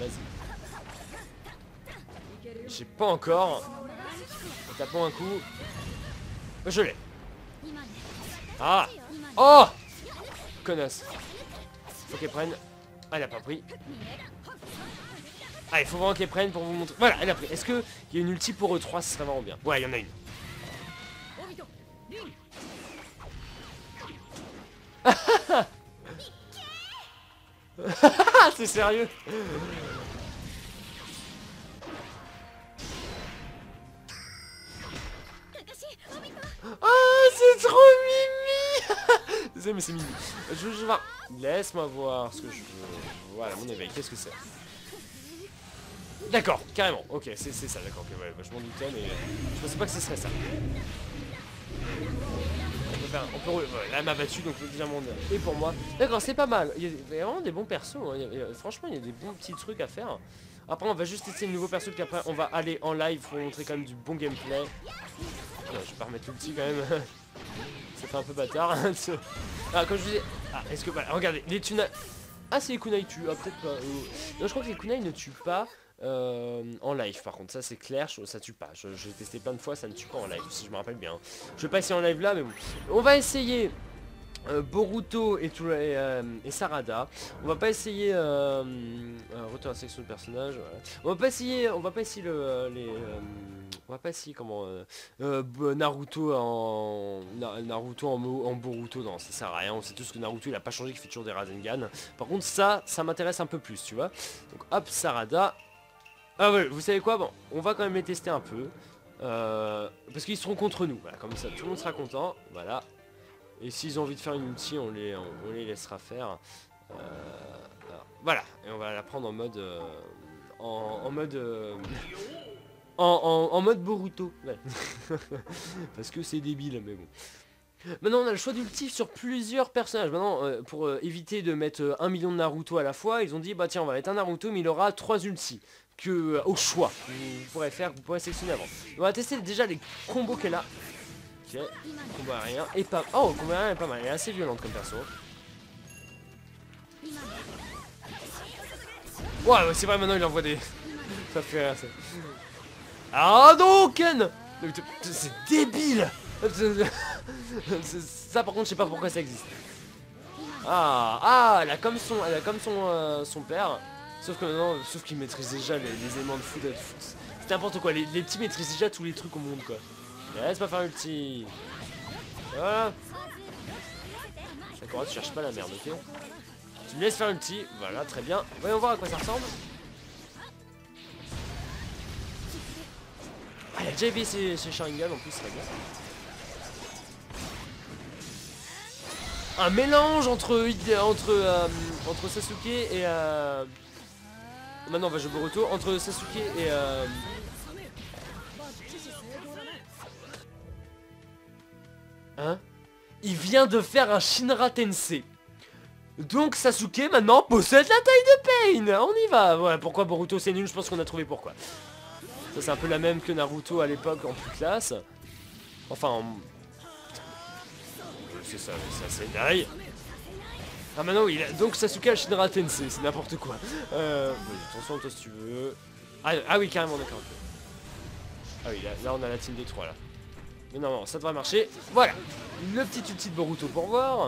vas-y. J'ai pas encore. Tapons un coup. Je l'ai. Ah. Oh. Connasse. Faut qu'elle prenne. Ah, elle a pas pris. Ah, il faut vraiment qu'elle prenne pour vous montrer. Voilà, elle a pris. Est-ce qu'il y a une ulti pour eux trois? Ce serait vraiment bien. Ouais, il y en a une. C'est sérieux? Ah, c'est trop mimi. Désolé, mais c'est mimi. Je veux voir. Laisse-moi voir ce que je veux. Voilà, mon éveil. Qu'est-ce que c'est? D'accord, carrément, ok, c'est ça, d'accord, ok, ouais, bah, je m'en doutais, mais je pensais pas que ce serait ça. On peut faire, on peut, ouais, là elle m'a battu, donc le diamant est pour moi. D'accord, c'est pas mal, il y, a, il y a vraiment des bons persos, hein. Il y a, il y a, franchement il y a des bons petits trucs à faire. Après on va juste tester le nouveau perso, puis après on va aller en live pour montrer quand même du bon gameplay. Ouais, je vais pas remettre l'ulti quand même, ça fait un peu bâtard. Ah, comme je disais, ah, est-ce que, voilà, regardez, les tunas... Ah, c'est les kunai tuent, ah, peut-être pas. Non, je crois que les kunai ne tuent pas. Euh, en live par contre, ça c'est clair, ça tue pas. Je, je l'ai testé plein de fois, ça ne tue pas en live, si je me rappelle bien. Je vais pas essayer en live là, mais bon. On va essayer euh, Boruto et, tout, et, euh, et Sarada. On va pas essayer euh, euh, retour à la section de personnages. Voilà. On va pas essayer, on va pas essayer le, les. Euh, on va pas essayer comment euh, euh, Naruto en Naruto en, en Boruto. Non, ça sert à rien. On sait tous que Naruto il a pas changé, qu'il fait toujours des Rasengan. Par contre, ça, ça m'intéresse un peu plus, tu vois. Donc hop, Sarada. Ah ouais, vous savez quoi, bon, on va quand même les tester un peu, euh, parce qu'ils seront contre nous, voilà, comme ça, tout le monde sera content, voilà, et s'ils ont envie de faire une ulti, on les, on, on les laissera faire, euh, voilà, et on va la prendre en mode, euh, en, en mode, euh, en, en, en mode Boruto, ouais. Parce que c'est débile, mais bon. Maintenant on a le choix d'ulti sur plusieurs personnages. Maintenant euh, pour euh, éviter de mettre euh, un million de Naruto à la fois, ils ont dit bah tiens on va mettre un Naruto mais il aura trois ultis que euh, au choix vous, vous pourrez faire, vous pourrez sélectionner avant. On va tester déjà les combos qu'elle a. Ok, combo aérien et pas. Oh, combo aérien est pas mal, elle est assez violente comme perso. Ouais, ouais c'est vrai, maintenant il envoie des. Ça fait rien ça. Ah non Ken. C'est débile. Ça par contre je sais pas pourquoi ça existe. Ah, ah elle a comme son, elle a comme son, euh, son père. Sauf que maintenant, sauf qu'il maîtrise déjà les, les éléments de foot. C'est n'importe quoi, les, les petits maîtrisent déjà tous les trucs au monde quoi. Laisse pas faire ulti. Voilà. Ça Sakura, tu cherches pas la merde, ok? Tu me laisses faire l'ulti, voilà, très bien. Voyons voir à quoi ça ressemble. Ah, il a déjà éveillé ses, ses Sharingan en plus, c'est bien. Un mélange entre entre euh, entre Sasuke et euh... maintenant on va jouer Boruto, entre Sasuke et euh... hein? Il vient de faire un Shinra Tensei. Donc Sasuke maintenant possède la taille de Pain. On y va. Voilà, pourquoi Boruto c'est nul, je pense qu'on a trouvé pourquoi. Ça c'est un peu la même que Naruto à l'époque en plus classe. Enfin en... c'est ça, c'est assez dingue. Ah maintenant oui, donc Sasuke a Shinra Tensei, c'est n'importe quoi. Euh... Oui, attention toi si tu veux. Ah, ah oui carrément d'accord. Okay. Ah oui là, là on a la team de trois là. Mais non non ça devrait marcher. Voilà. Le petit ulti de Boruto pour voir.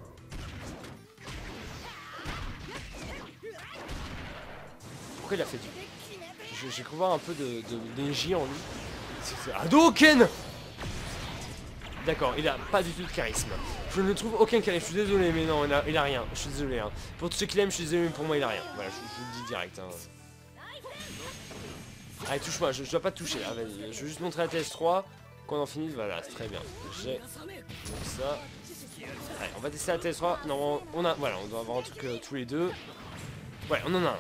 Pourquoi il a fait du... J'ai cru voir un peu de d'énergie en lui. C'est Hadouken. D'accord, il a pas du tout de charisme. Je ne trouve aucun charisme, je suis désolé, mais non, il a, il a rien. Je suis désolé. Hein. Pour tous ceux qui l'aiment, je suis désolé, mais pour moi, il a rien. Voilà, je, je vous le dis direct. Hein. Allez, touche-moi, je, je dois pas te toucher. Là. Je vais juste montrer la T S trois. Qu'on en finisse, voilà, c'est très bien. J'ai ça. Allez, on va tester la T S trois. Non, on a, voilà, on doit avoir un truc euh, tous les deux. Ouais, on en a un.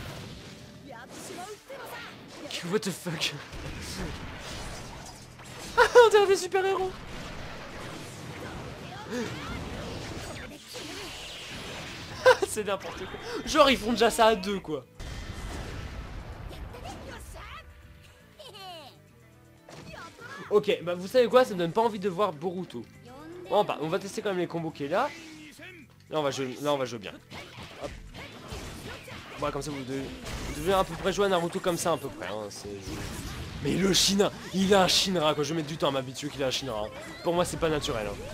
What the fuck. On dirait des super-héros. C'est n'importe quoi. Genre ils font déjà ça à deux quoi. Ok, bah vous savez quoi, ça me donne pas envie de voir Boruto. Bon bah on va tester quand même les combos qu'il y a là. Là on va jouer, là on va jouer bien. Hop. Bon comme ça vous devez, vous devez à peu près jouer à Naruto comme ça à peu près. Hein. Mais le Shinra, il a un Shinra quoi, je vais mettre du temps à m'habituer qu'il a un Shinra. Pour moi c'est pas naturel. Hein.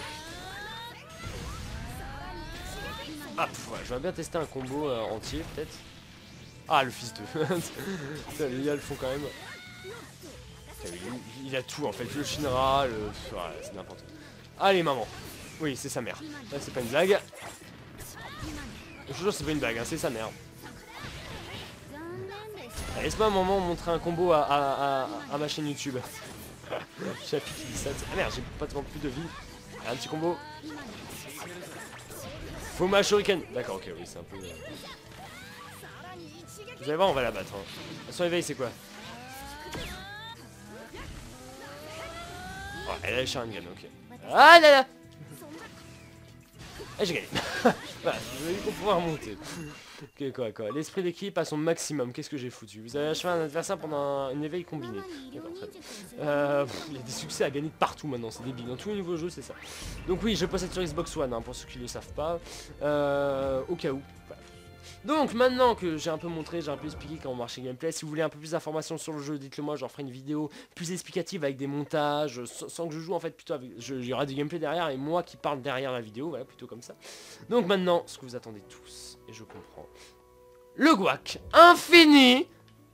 Ah, pff, ouais, je vais bien tester un combo euh, entier peut-être. Ah le fils de... Putain, les gars le font quand même. Putain, il, il a tout en fait, le Shinra, le... Ouais, c'est n'importe quoi. Allez maman. Oui c'est sa mère. Là c'est pas une blague. Je te jure c'est pas une blague, hein, c'est sa mère. Laisse-moi un moment montrer un combo à, à, à, à ma chaîne YouTube. J'ai qui dit ça. Ah merde, j'ai pas tellement plus de vie. Un petit combo. Faut ma shuriken. D'accord, ok, oui, c'est un peu... Vous allez voir, on va la battre. Hein. Son éveil, c'est quoi? Oh, elle a le Sharingan, ok. Ah là là. Ah, j'ai gagné. Voilà, vous avez vu qu'on pouvait remonter. Ok, quoi, quoi. L'esprit d'équipe à son maximum. Qu'est-ce que j'ai foutu? Vous avez achevé un adversaire pendant un, un éveil combiné. D'accord, très bien. Euh, pff, il y a des succès à gagner de partout maintenant, c'est débile. Dans tous les nouveaux jeux, c'est ça. Donc oui, je possède sur Xbox One, hein, pour ceux qui ne le savent pas. Euh, au cas où. Voilà. Donc maintenant que j'ai un peu montré, j'ai un peu expliqué comment marche le gameplay, si vous voulez un peu plus d'informations sur le jeu, dites-le moi, j'en ferai une vidéo plus explicative avec des montages, sans, sans que je joue en fait, plutôt avec, je, il y aura du gameplay derrière et moi qui parle derrière la vidéo, voilà, plutôt comme ça. Donc maintenant, ce que vous attendez tous, et je comprends, le guac infini,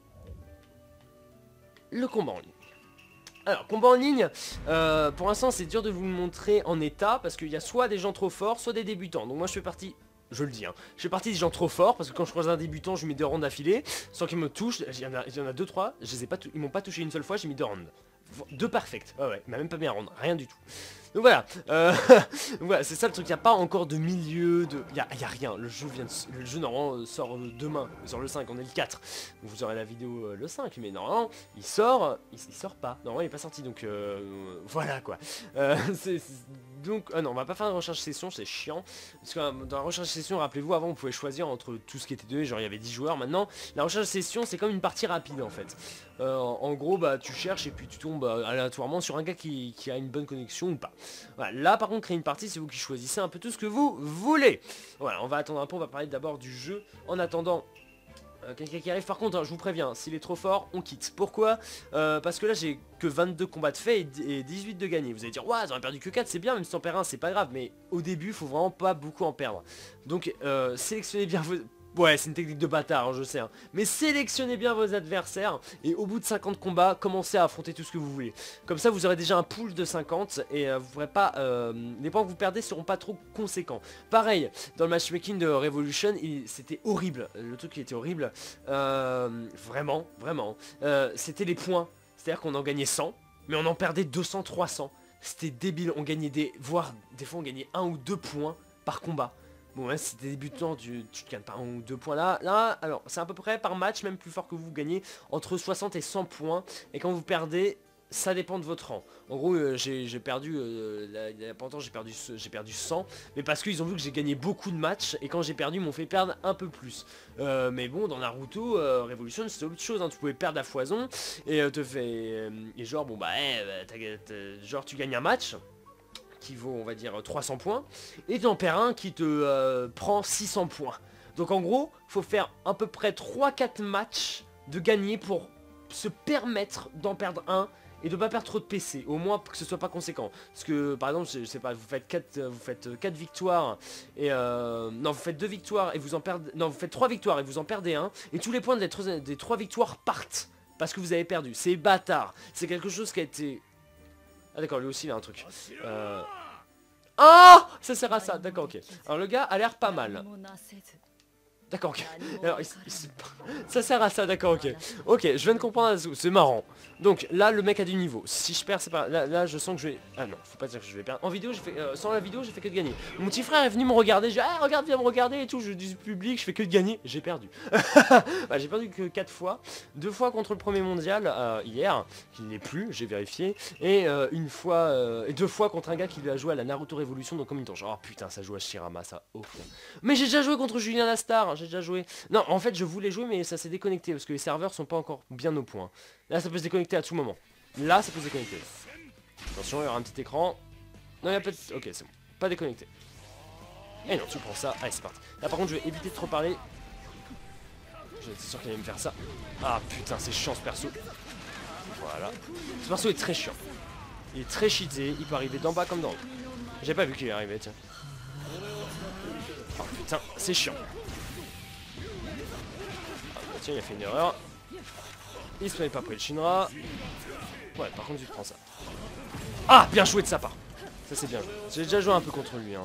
le combat en ligne. Alors, combat en ligne, euh, pour l'instant c'est dur de vous le montrer en état, parce qu'il y a soit des gens trop forts, soit des débutants, donc moi je fais partie... Je le dis, hein. Je fais partie des gens trop forts parce que quand je croise un débutant, je mets deux rounds d'affilée sans qu'il me touche. Il y en a, il y en a deux, trois. Je les ai pas, ils m'ont pas touché une seule fois. J'ai mis deux rounds, deux perfects. Ouais, ouais, il m'a même pas mis un round, rien du tout. Donc voilà, euh, voilà, c'est ça le truc. Il n'y a pas encore de milieu, de, il y a, y a rien. Le jeu vient, de... le jeu normalement sort demain, sur le cinq. On est le quatre. Donc vous aurez la vidéo euh, le cinq, mais normalement il sort, il, il sort pas. Normalement il est pas sorti. Donc euh, voilà quoi. Euh, c'est Donc, ah non, on va pas faire une recherche session, c'est chiant. Parce que dans la recherche session, rappelez-vous, avant on pouvait choisir entre tout ce qui était donné, genre il y avait dix joueurs. Maintenant, la recherche session, c'est comme une partie rapide en fait. Euh, en, en gros, bah tu cherches et puis tu tombes euh, aléatoirement sur un gars qui, qui a une bonne connexion ou pas. Voilà, là par contre, créer une partie, c'est vous qui choisissez un peu tout ce que vous voulez. Voilà, on va attendre un peu, on va parler d'abord du jeu. En attendant... Euh, quelqu'un qui arrive, par contre, hein, je vous préviens, s'il est trop fort, on quitte. Pourquoi? euh, Parce que là, j'ai que vingt-deux combats de fait et, et dix-huit de gagnés. Vous allez dire, ouais, ils auraient perdu que quatre, c'est bien, même si t'en perds un, c'est pas grave. Mais au début, il faut vraiment pas beaucoup en perdre. Donc, euh, sélectionnez bien vos... Ouais, c'est une technique de bâtard, hein, je sais. Hein. Mais sélectionnez bien vos adversaires et au bout de cinquante combats, commencez à affronter tout ce que vous voulez. Comme ça, vous aurez déjà un pool de cinquante et euh, vous pourrez pas... Euh, les points que vous perdez seront pas trop conséquents. Pareil, dans le matchmaking de Revolution, c'était horrible. Le truc qui était horrible, euh, vraiment, vraiment, euh, c'était les points. C'est-à-dire qu'on en gagnait cent, mais on en perdait deux cents, trois cents. C'était débile, on gagnait des... voire des fois on gagnait un ou deux points par combat. Bon ouais, si t'es débutant, tu, tu gagnes pas un ou deux points là. Là, alors, c'est à peu près par match, même plus fort que vous, vous gagnez entre soixante et cent points. Et quand vous perdez, ça dépend de votre rang. En gros, euh, j'ai perdu, euh, là, il y a pas longtemps, j'ai perdu, j'ai perdu cent. Mais parce qu'ils ont vu que j'ai gagné beaucoup de matchs. Et quand j'ai perdu, ils m'ont fait perdre un peu plus. Euh, mais bon, dans Naruto, euh, Revolution, c'était autre chose. Hein. Tu pouvais perdre à foison. Et euh, te fait... Euh, et genre, bon bah, eh, t'as, t'as, genre tu gagnes un match qui vaut on va dire trois cents points et t'en perds un qui te euh, prend six cents points. Donc en gros faut faire à peu près trois quatre matchs de gagner pour se permettre d'en perdre un et de pas perdre trop de P C, au moins que ce soit pas conséquent. Parce que par exemple je sais pas, vous faites quatre, vous faites quatre victoires et euh, non vous faites deux victoires et vous en perdez, non vous faites trois victoires et vous en perdez un et tous les points des, des trois victoires partent parce que vous avez perdu. C'est bâtard, c'est quelque chose qui a été... Ah d'accord, lui aussi il a un truc. Euh... Ah, ça sert à ça, d'accord, ok. Alors le gars a l'air pas mal. D'accord, ok. Alors, il, il, ça sert à ça, d'accord, ok. Ok, je viens de comprendre, c'est marrant. Donc là, le mec a du niveau. Si je perds, c'est pas... Là, là, je sens que je vais... Ah non, faut pas dire que je vais perdre. En vidéo, j'ai fait... Euh, sans la vidéo, j'ai fait que de gagner. Mon petit frère est venu me regarder. J'ai dit, ah, regarde, viens me regarder et tout. Je dis public, je fais que de gagner. J'ai perdu. Bah, j'ai perdu que quatre fois. Deux fois contre le premier mondial, euh, hier, qui n'est plus, j'ai vérifié. Et euh, une fois... Euh, et deux fois contre un gars qui lui a joué à la Naruto Revolution, donc comme une torche. Oh putain, ça joue à Shirama, ça. Oh, mais j'ai déjà joué contre Julien Lastar. J'ai déjà joué. Non, en fait, je voulais jouer, mais ça s'est déconnecté parce que les serveurs sont pas encore bien au point. Là, ça peut se déconnecter à tout moment. Là, ça peut se déconnecter. Attention, il y aura un petit écran. Non, il y a pas de... Ok, c'est bon. Pas déconnecté. Et non, tu prends ça. Allez, c'est parti. Là, par contre, je vais éviter de trop parler. J'étais sûr qu'il allait me faire ça. Ah, putain, c'est chiant, ce perso. Voilà. Ce perso est très chiant. Il est très cheaté. Il peut arriver d'en bas comme d'en haut. J'ai pas vu qu'il est arrivé, tiens. Oh, putain, c'est chiant. Tiens, il a fait une erreur. Il se met pas pris le Shinra. Ouais, par contre, tu te prends ça. Ah, bien joué de sa part. Ça, c'est bien joué. J'ai déjà joué un peu contre lui. Hein.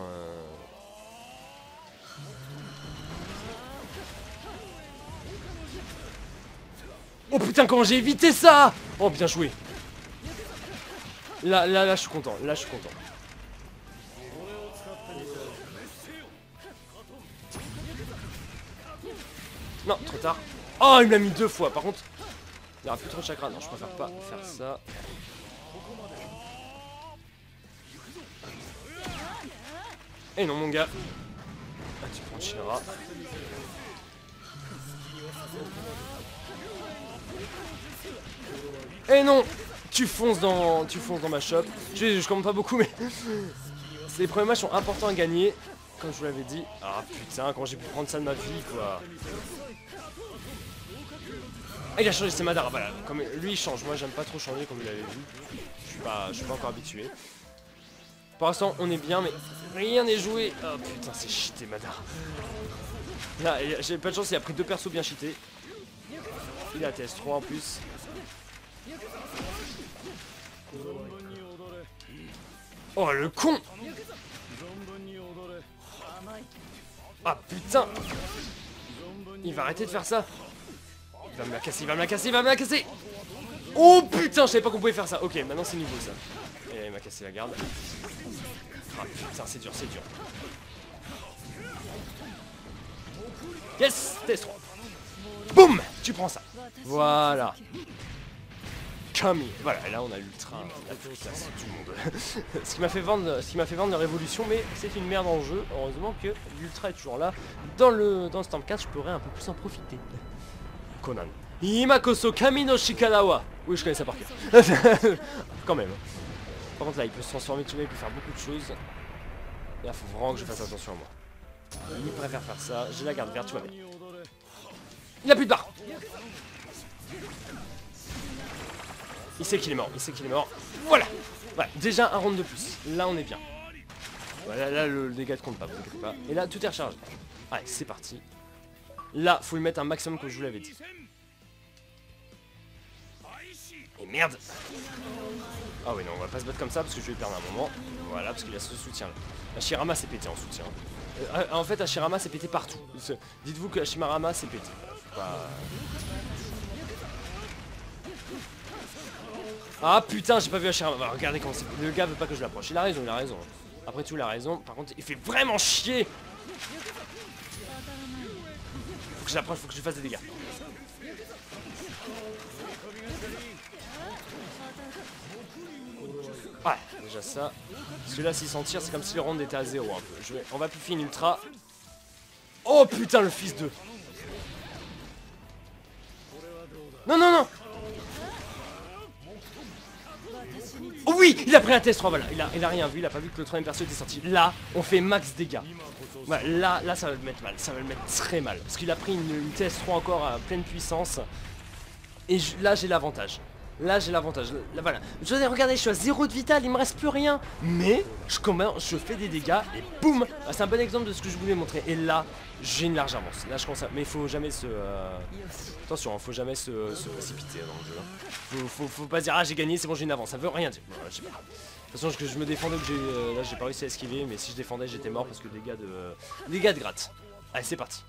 Oh putain, comment j'ai évité ça! Oh, bien joué. Là, là, là, je suis content. Là, je suis content. Non, trop tard. Oh, il me l'a mis deux fois. Par contre, il n'y aura plus trop de chakra. Non, je préfère pas faire ça. Et non, mon gars. Ah, tu prends Shinra. Et non, tu fonces dans, tu fonces dans ma shop. Je, je commente pas beaucoup, mais les premiers matchs sont importants à gagner, comme je vous l'avais dit. Ah putain, quand j'ai pu prendre ça de ma vie, quoi. Ah, il a changé, c'est Madara, voilà. Comme lui il change, moi j'aime pas trop changer comme vous l'avez vu. Je suis pas, je suis pas encore habitué. Pour l'instant on est bien, mais rien n'est joué. Oh putain, c'est cheaté Madara. Là, j'ai pas de chance, il a pris deux persos bien cheatés. Il a T S trois en plus. Oh le con! Ah putain! Il va arrêter de faire ça! Il va me la casser, il va me la casser, il va me la casser! Oh putain, je savais pas qu'on pouvait faire ça! Ok, maintenant c'est niveau ça. Et il m'a cassé la garde. Ah putain, c'est dur, c'est dur. Yes! T S trois! Boum! Tu prends ça! Voilà! Kami. Voilà, et là on a l'ultra, tout le monde. ce qui m'a fait vendre, ce qui m'a fait vendre la révolution, mais c'est une merde en jeu. Heureusement que l'ultra est toujours là. Dans le dans le Storm quatre, je pourrais un peu plus en profiter. Conan. Imakoso Kami no Shikarawa. Oui, je connais ça par cœur. Quand même. Par contre là, il peut se transformer tout le monde, il peut faire beaucoup de choses. Et là, faut vraiment que je fasse attention à moi. Il préfère faire ça. J'ai la garde verte, tu vois bien. Il a plus de barre. Il sait qu'il est mort, il sait qu'il est mort. Voilà. Voilà, déjà un round de plus. Là on est bien. Voilà, là le dégât ne compte pas, vous inquiétez pas. Et là tout est rechargé. Allez, c'est parti. Là, faut lui mettre un maximum comme je vous l'avais dit. Et merde. Ah oui non, on va pas se battre comme ça parce que je vais perdre un moment. Voilà, parce qu'il a ce soutien là. Hashirama s'est pété en soutien. Euh, en fait, Hashirama s'est pété partout. Dites-vous que Hashirama s'est pété. Pas... Ah putain, j'ai pas vu Hashirama. Bah, regardez comment c'est. Le gars veut pas que je l'approche. Il a raison, il a raison. Après tout, il a raison. Par contre, il fait vraiment chier. Faut que je l'approche, faut que je fasse des dégâts. Ouais, déjà ça. Celui-là, s'il s'en tire, c'est comme si le round était à zéro un peu. Je vais... On va plus finir ultra. Oh putain, le fils de... Non, non, non. Oh oui, il a pris un T S trois, voilà. Il a, il a rien vu, il a pas vu que le troisième perso était sorti. Là, on fait max dégâts. Ouais, là, là, ça va le mettre mal. Ça va le mettre très mal. Parce qu'il a pris une, une T S trois encore à pleine puissance. Et je, là, j'ai l'avantage. Là j'ai l'avantage, là voilà. Je veux dire, regardez, je suis à zéro de vital, il me reste plus rien. Mais je commence, je fais des dégâts et boum. Ah, c'est un bon exemple de ce que je voulais montrer. Et là, j'ai une large avance. Là je commence à... Mais il faut jamais se... Euh... Attention, il faut jamais se, se précipiter dans le jeu. Faut, faut, faut pas dire ah j'ai gagné, c'est bon j'ai une avance. Ça veut rien dire. Voilà, je sais pas. De toute façon, que je me défendais, que j'ai euh, là j'ai pas réussi à esquiver. Mais si je défendais, j'étais mort parce que dégâts de... Euh, dégâts de gratte. Allez, c'est parti.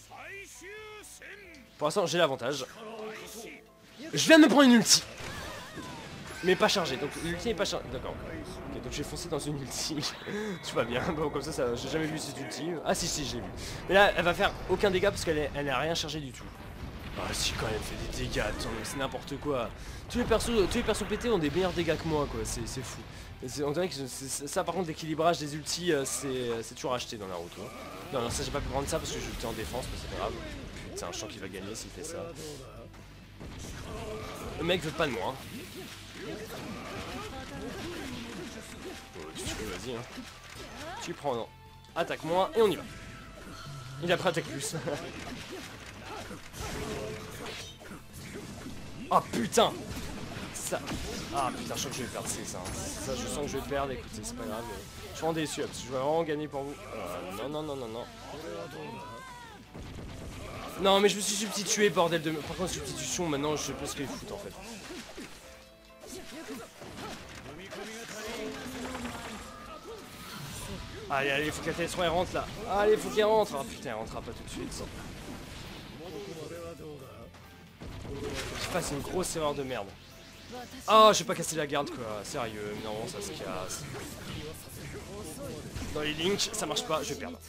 Pour l'instant, j'ai l'avantage. Je viens de me prendre une ulti. Mais pas chargé, donc l'ulti n'est pas chargé. D'accord. Ok, donc j'ai foncé dans une ulti. Tout va bien. Bon, comme ça, ça j'ai jamais vu cette ulti. Ah si si j'ai vu. Mais là elle va faire aucun dégât parce qu'elle elle n'a rien chargé du tout. Ah si quand même fait des dégâts, attends mais c'est n'importe quoi. Tous les persos, tous les persos pétés ont des meilleurs dégâts que moi quoi, c'est fou. On dirait que ça par contre l'équilibrage des ultis c'est toujours acheté dans Naruto. Non non ça j'ai pas pu prendre ça parce que j'étais en défense mais c'est pas grave. Putain je sens qu'il va gagner s'il fait ça. Le mec veut pas de moi. Hein. Oh, si tu veux, vas-y. Hein. Tu prends, non. Attaque-moi et on y va. Il a pris attaque plus. Oh putain. Ça. Ah putain, je sens que je vais perdre, c'est ça. Ça, je sens que je vais perdre. Écoutez, c'est pas grave. Je suis vraiment déçu parce que je vais vraiment gagner pour vous. Euh, non, non, non, non, non. Non, mais je me suis substitué, bordel de... Par contre, substitution, maintenant, je sais pas ce qu'ils foutent en fait. Allez, allez, faut que la T S trois rentre là. Allez, faut qu'elle rentre. Ah putain, elle rentrera pas tout de suite. Faut qu'il fasse une grosse erreur de merde. Oh, j'ai pas cassé la garde quoi. Sérieux, non, ça se casse. Dans les links, ça marche pas, je vais perdre.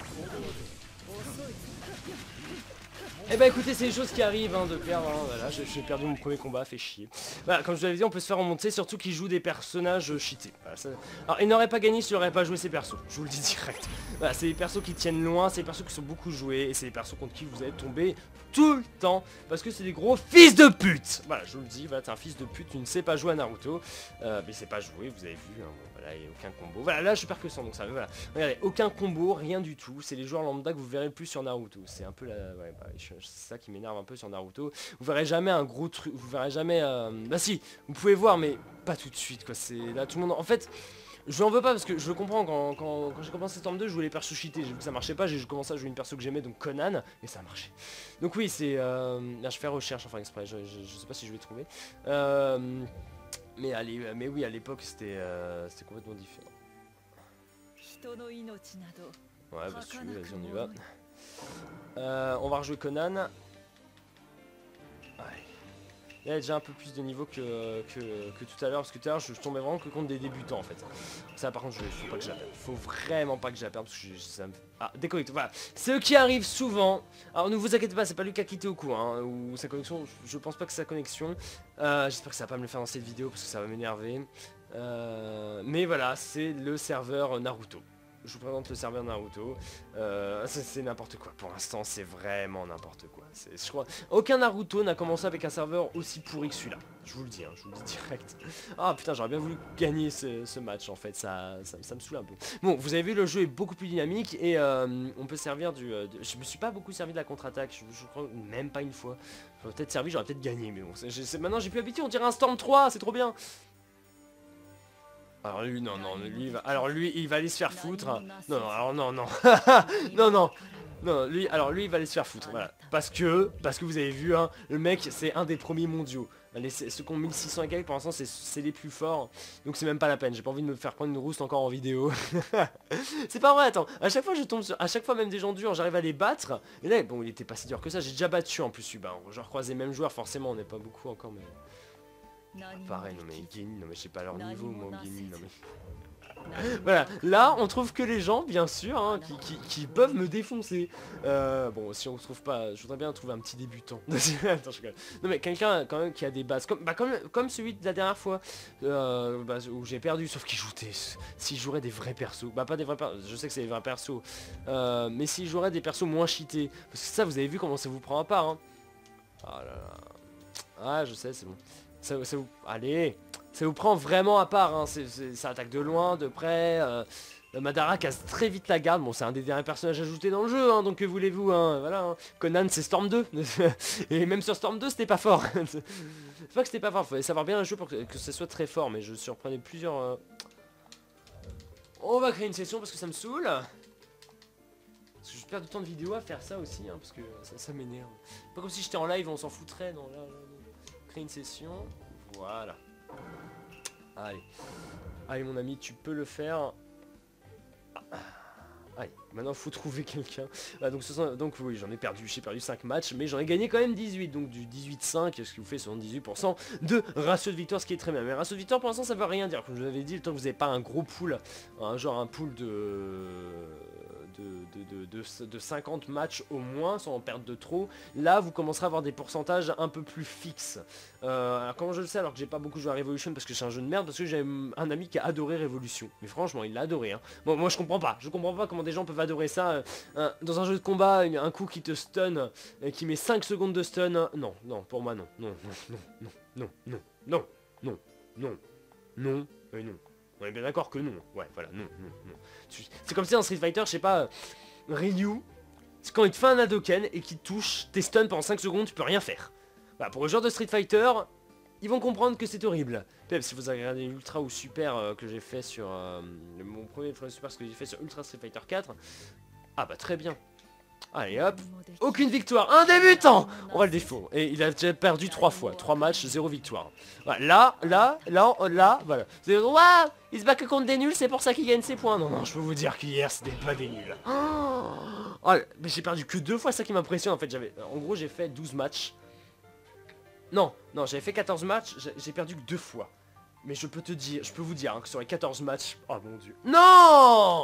Eh bah écoutez, c'est des choses qui arrivent hein, de perdre, hein. Voilà, j'ai perdu mon premier combat, fait chier. Voilà, comme je vous l'avais dit, on peut se faire remonter, surtout qu'il joue des personnages cheatés. Voilà, ça... Alors il n'aurait pas gagné s'il n'aurait pas joué ses persos, je vous le dis direct. Voilà, c'est des persos qui tiennent loin, c'est des persos qui sont beaucoup joués, et c'est des persos contre qui vous allez tomber tout le temps, parce que c'est des gros fils de pute. Voilà, je vous le dis, voilà, t'es un fils de pute, tu ne sais pas jouer à Naruto, euh, mais c'est pas joué, vous avez vu, hein, bon, voilà, il n'y a aucun combo. Voilà, là je perds que cent, donc ça, voilà. Regardez, aucun combo, rien du tout, c'est les joueurs lambda que vous verrez le plus sur Naruto, c'est un peu la... Ouais, bah, c'est ça qui m'énerve un peu sur Naruto. Vous verrez jamais un gros truc, vous verrez jamais... Euh... Bah si, vous pouvez voir, mais pas tout de suite, quoi, c'est... Là, tout le monde... En fait... Je n'en veux pas parce que je le comprends, quand, quand, quand j'ai commencé Storm deux, je voulais les persos cheatés, j'ai vu que ça marchait pas, j'ai commencé à jouer une perso que j'aimais, donc Conan, et ça a marché. Donc oui, c'est... Euh, là, je fais recherche, enfin exprès, je, je, je sais pas si je vais trouver. Euh, mais, allez, mais oui, à l'époque, c'était euh, c'était complètement différent. Ouais, bah si tu veux, vas-y, on y va. Euh, on va rejouer Conan. Là, il y a déjà un peu plus de niveau que, que, que tout à l'heure, parce que tout à l'heure, je, je tombais vraiment que contre des débutants en fait. Ça, par contre, il faut pas que je la perde. Faut vraiment pas que je la perde, parce que je, ça me... Ah, déconnecte, voilà. C'est eux qui arrivent souvent. Alors, ne vous inquiétez pas, c'est pas lui qui a quitté au coup, hein, ou sa connexion, je, je pense pas que c'est sa connexion. Euh, J'espère que ça va pas me le faire dans cette vidéo, parce que ça va m'énerver. Euh, mais voilà, c'est le serveur Naruto. Je vous présente le serveur Naruto. Euh, c'est n'importe quoi. Pour l'instant, c'est vraiment n'importe quoi. Je crois, aucun Naruto n'a commencé avec un serveur aussi pourri que celui-là. Je vous le dis, hein, je vous le dis direct. Ah putain, j'aurais bien voulu gagner ce, ce match en fait. Ça, ça, ça me saoule un peu. Bon, vous avez vu, le jeu est beaucoup plus dynamique et euh, on peut servir du. Euh, de, je me suis pas beaucoup servi de la contre-attaque. Je, je crois même pas une fois. J'aurais peut-être servi, j'aurais peut-être gagné, mais bon. Maintenant, j'ai plus l'habitude. On dirait un Storm trois, c'est trop bien. Alors lui, non, non, lui, il va... Alors lui, il va aller se faire foutre. Non, non, alors non, non. Non, non. Non, lui, alors lui il va aller se faire foutre, voilà. Parce que, parce que vous avez vu, hein, le mec c'est un des premiers mondiaux. Les, ceux qui ont mille six cents et quelques pour l'instant c'est les plus forts. Donc c'est même pas la peine, j'ai pas envie de me faire prendre une rouste encore en vidéo. C'est pas vrai, attends, à chaque fois je tombe sur, à chaque fois même des gens durs, j'arrive à les battre. Et là, bon il était pas si dur que ça, j'ai déjà battu en plus, bah, je recroise les mêmes joueurs, forcément on n'est pas beaucoup encore mais... Pareil, non mais Guénin, non mais je sais pas leur niveau moi Guénin, non mais... Voilà, là on trouve que les gens bien sûr hein, qui, qui, qui peuvent me défoncer. euh, Bon si on trouve pas, je voudrais bien trouver un petit débutant. Attends, je rigole. Non mais quelqu'un quand même qui a des bases comme, bah, comme, comme celui de la dernière fois euh, bah, où j'ai perdu, sauf qu'il jouait s'il jouerait des vrais persos, bah pas des vrais persos, je sais que c'est des vrais persos euh, mais s'il jouerait des persos moins cheatés, parce que ça vous avez vu comment ça vous prend à part hein. Oh là là. Ah je sais c'est bon. Ça, ça vous... Allez, ça vous prend vraiment à part, hein. C'est, c'est, ça attaque de loin, de près. Euh, Madara casse très vite la garde. Bon, c'est un des derniers personnages ajoutés dans le jeu, hein, donc que voulez-vous, hein, voilà. Hein. Conan, c'est Storm deux. Et même sur Storm deux, c'était pas fort. C'est pas que c'était pas fort, fallait savoir bien le jeu pour que, que ça soit très fort, mais je surprenais plusieurs... Euh... On va créer une session parce que ça me saoule. Parce que je perds du temps de vidéo à faire ça aussi, hein, parce que ça, ça m'énerve. Pas comme si j'étais en live, on s'en foutrait. Non, là, là, là. Créer une session, voilà. Allez, allez mon ami, tu peux le faire. Allez, maintenant faut trouver quelqu'un. Ah, donc, donc oui, j'en ai perdu, j'ai perdu cinq matchs, mais j'en ai gagné quand même dix-huit, donc du dix-huit cinq, ce qui vous fait soixante-dix-huit pour cent de ratio de victoire, ce qui est très bien. Mais ratio de victoire pour l'instant ça veut rien dire, comme je vous avais dit, le temps que vous n'avez pas un gros pool, hein, genre un pool de... De, de, de, de cinquante matchs au moins sans en perdre de trop, là vous commencerez à avoir des pourcentages un peu plus fixes. Euh, alors comment je le sais alors que j'ai pas beaucoup joué à Revolution parce que c'est un jeu de merde, parce que j'ai un ami qui a adoré Revolution, mais franchement il l'a adoré hein. Bon moi je comprends pas, je comprends pas comment des gens peuvent adorer ça euh, hein, dans un jeu de combat, un coup qui te stun et qui met cinq secondes de stun, hein. Non, non, pour moi non, non, non, non, non, non, non, non, non, non, et non. On est bien d'accord que non, ouais voilà, non, non, non. C'est comme si dans Street Fighter, je sais pas, euh, Ryu, c'est quand il te fait un Hadoken et qu'il te touche, t'es stun pendant cinq secondes, tu peux rien faire. Voilà, pour le genre de Street Fighter, ils vont comprendre que c'est horrible. Même si vous avez regardé Ultra ou Super euh, que j'ai fait sur... Euh, mon premier Super, ce que j'ai fait sur Ultra Street Fighter quatre, ah bah très bien. Allez hop, aucune victoire, un débutant. On va le défaut. Et il a déjà perdu trois fois, trois matchs, zéro victoire. Voilà, là, là, là, là, voilà. Vous allez dire, waouh, il se bat que contre des nuls, c'est pour ça qu'il gagne ses points. Non, non, je peux vous dire qu'hier, c'était pas des nuls. Oh, mais j'ai perdu que deux fois, ça qui m'impressionne. En fait, j'avais, en gros, j'ai fait douze matchs. Non, non, j'avais fait quatorze matchs, j'ai perdu que deux fois. Mais je peux te dire, je peux vous dire hein, que sur les quatorze matchs, oh mon dieu. Non!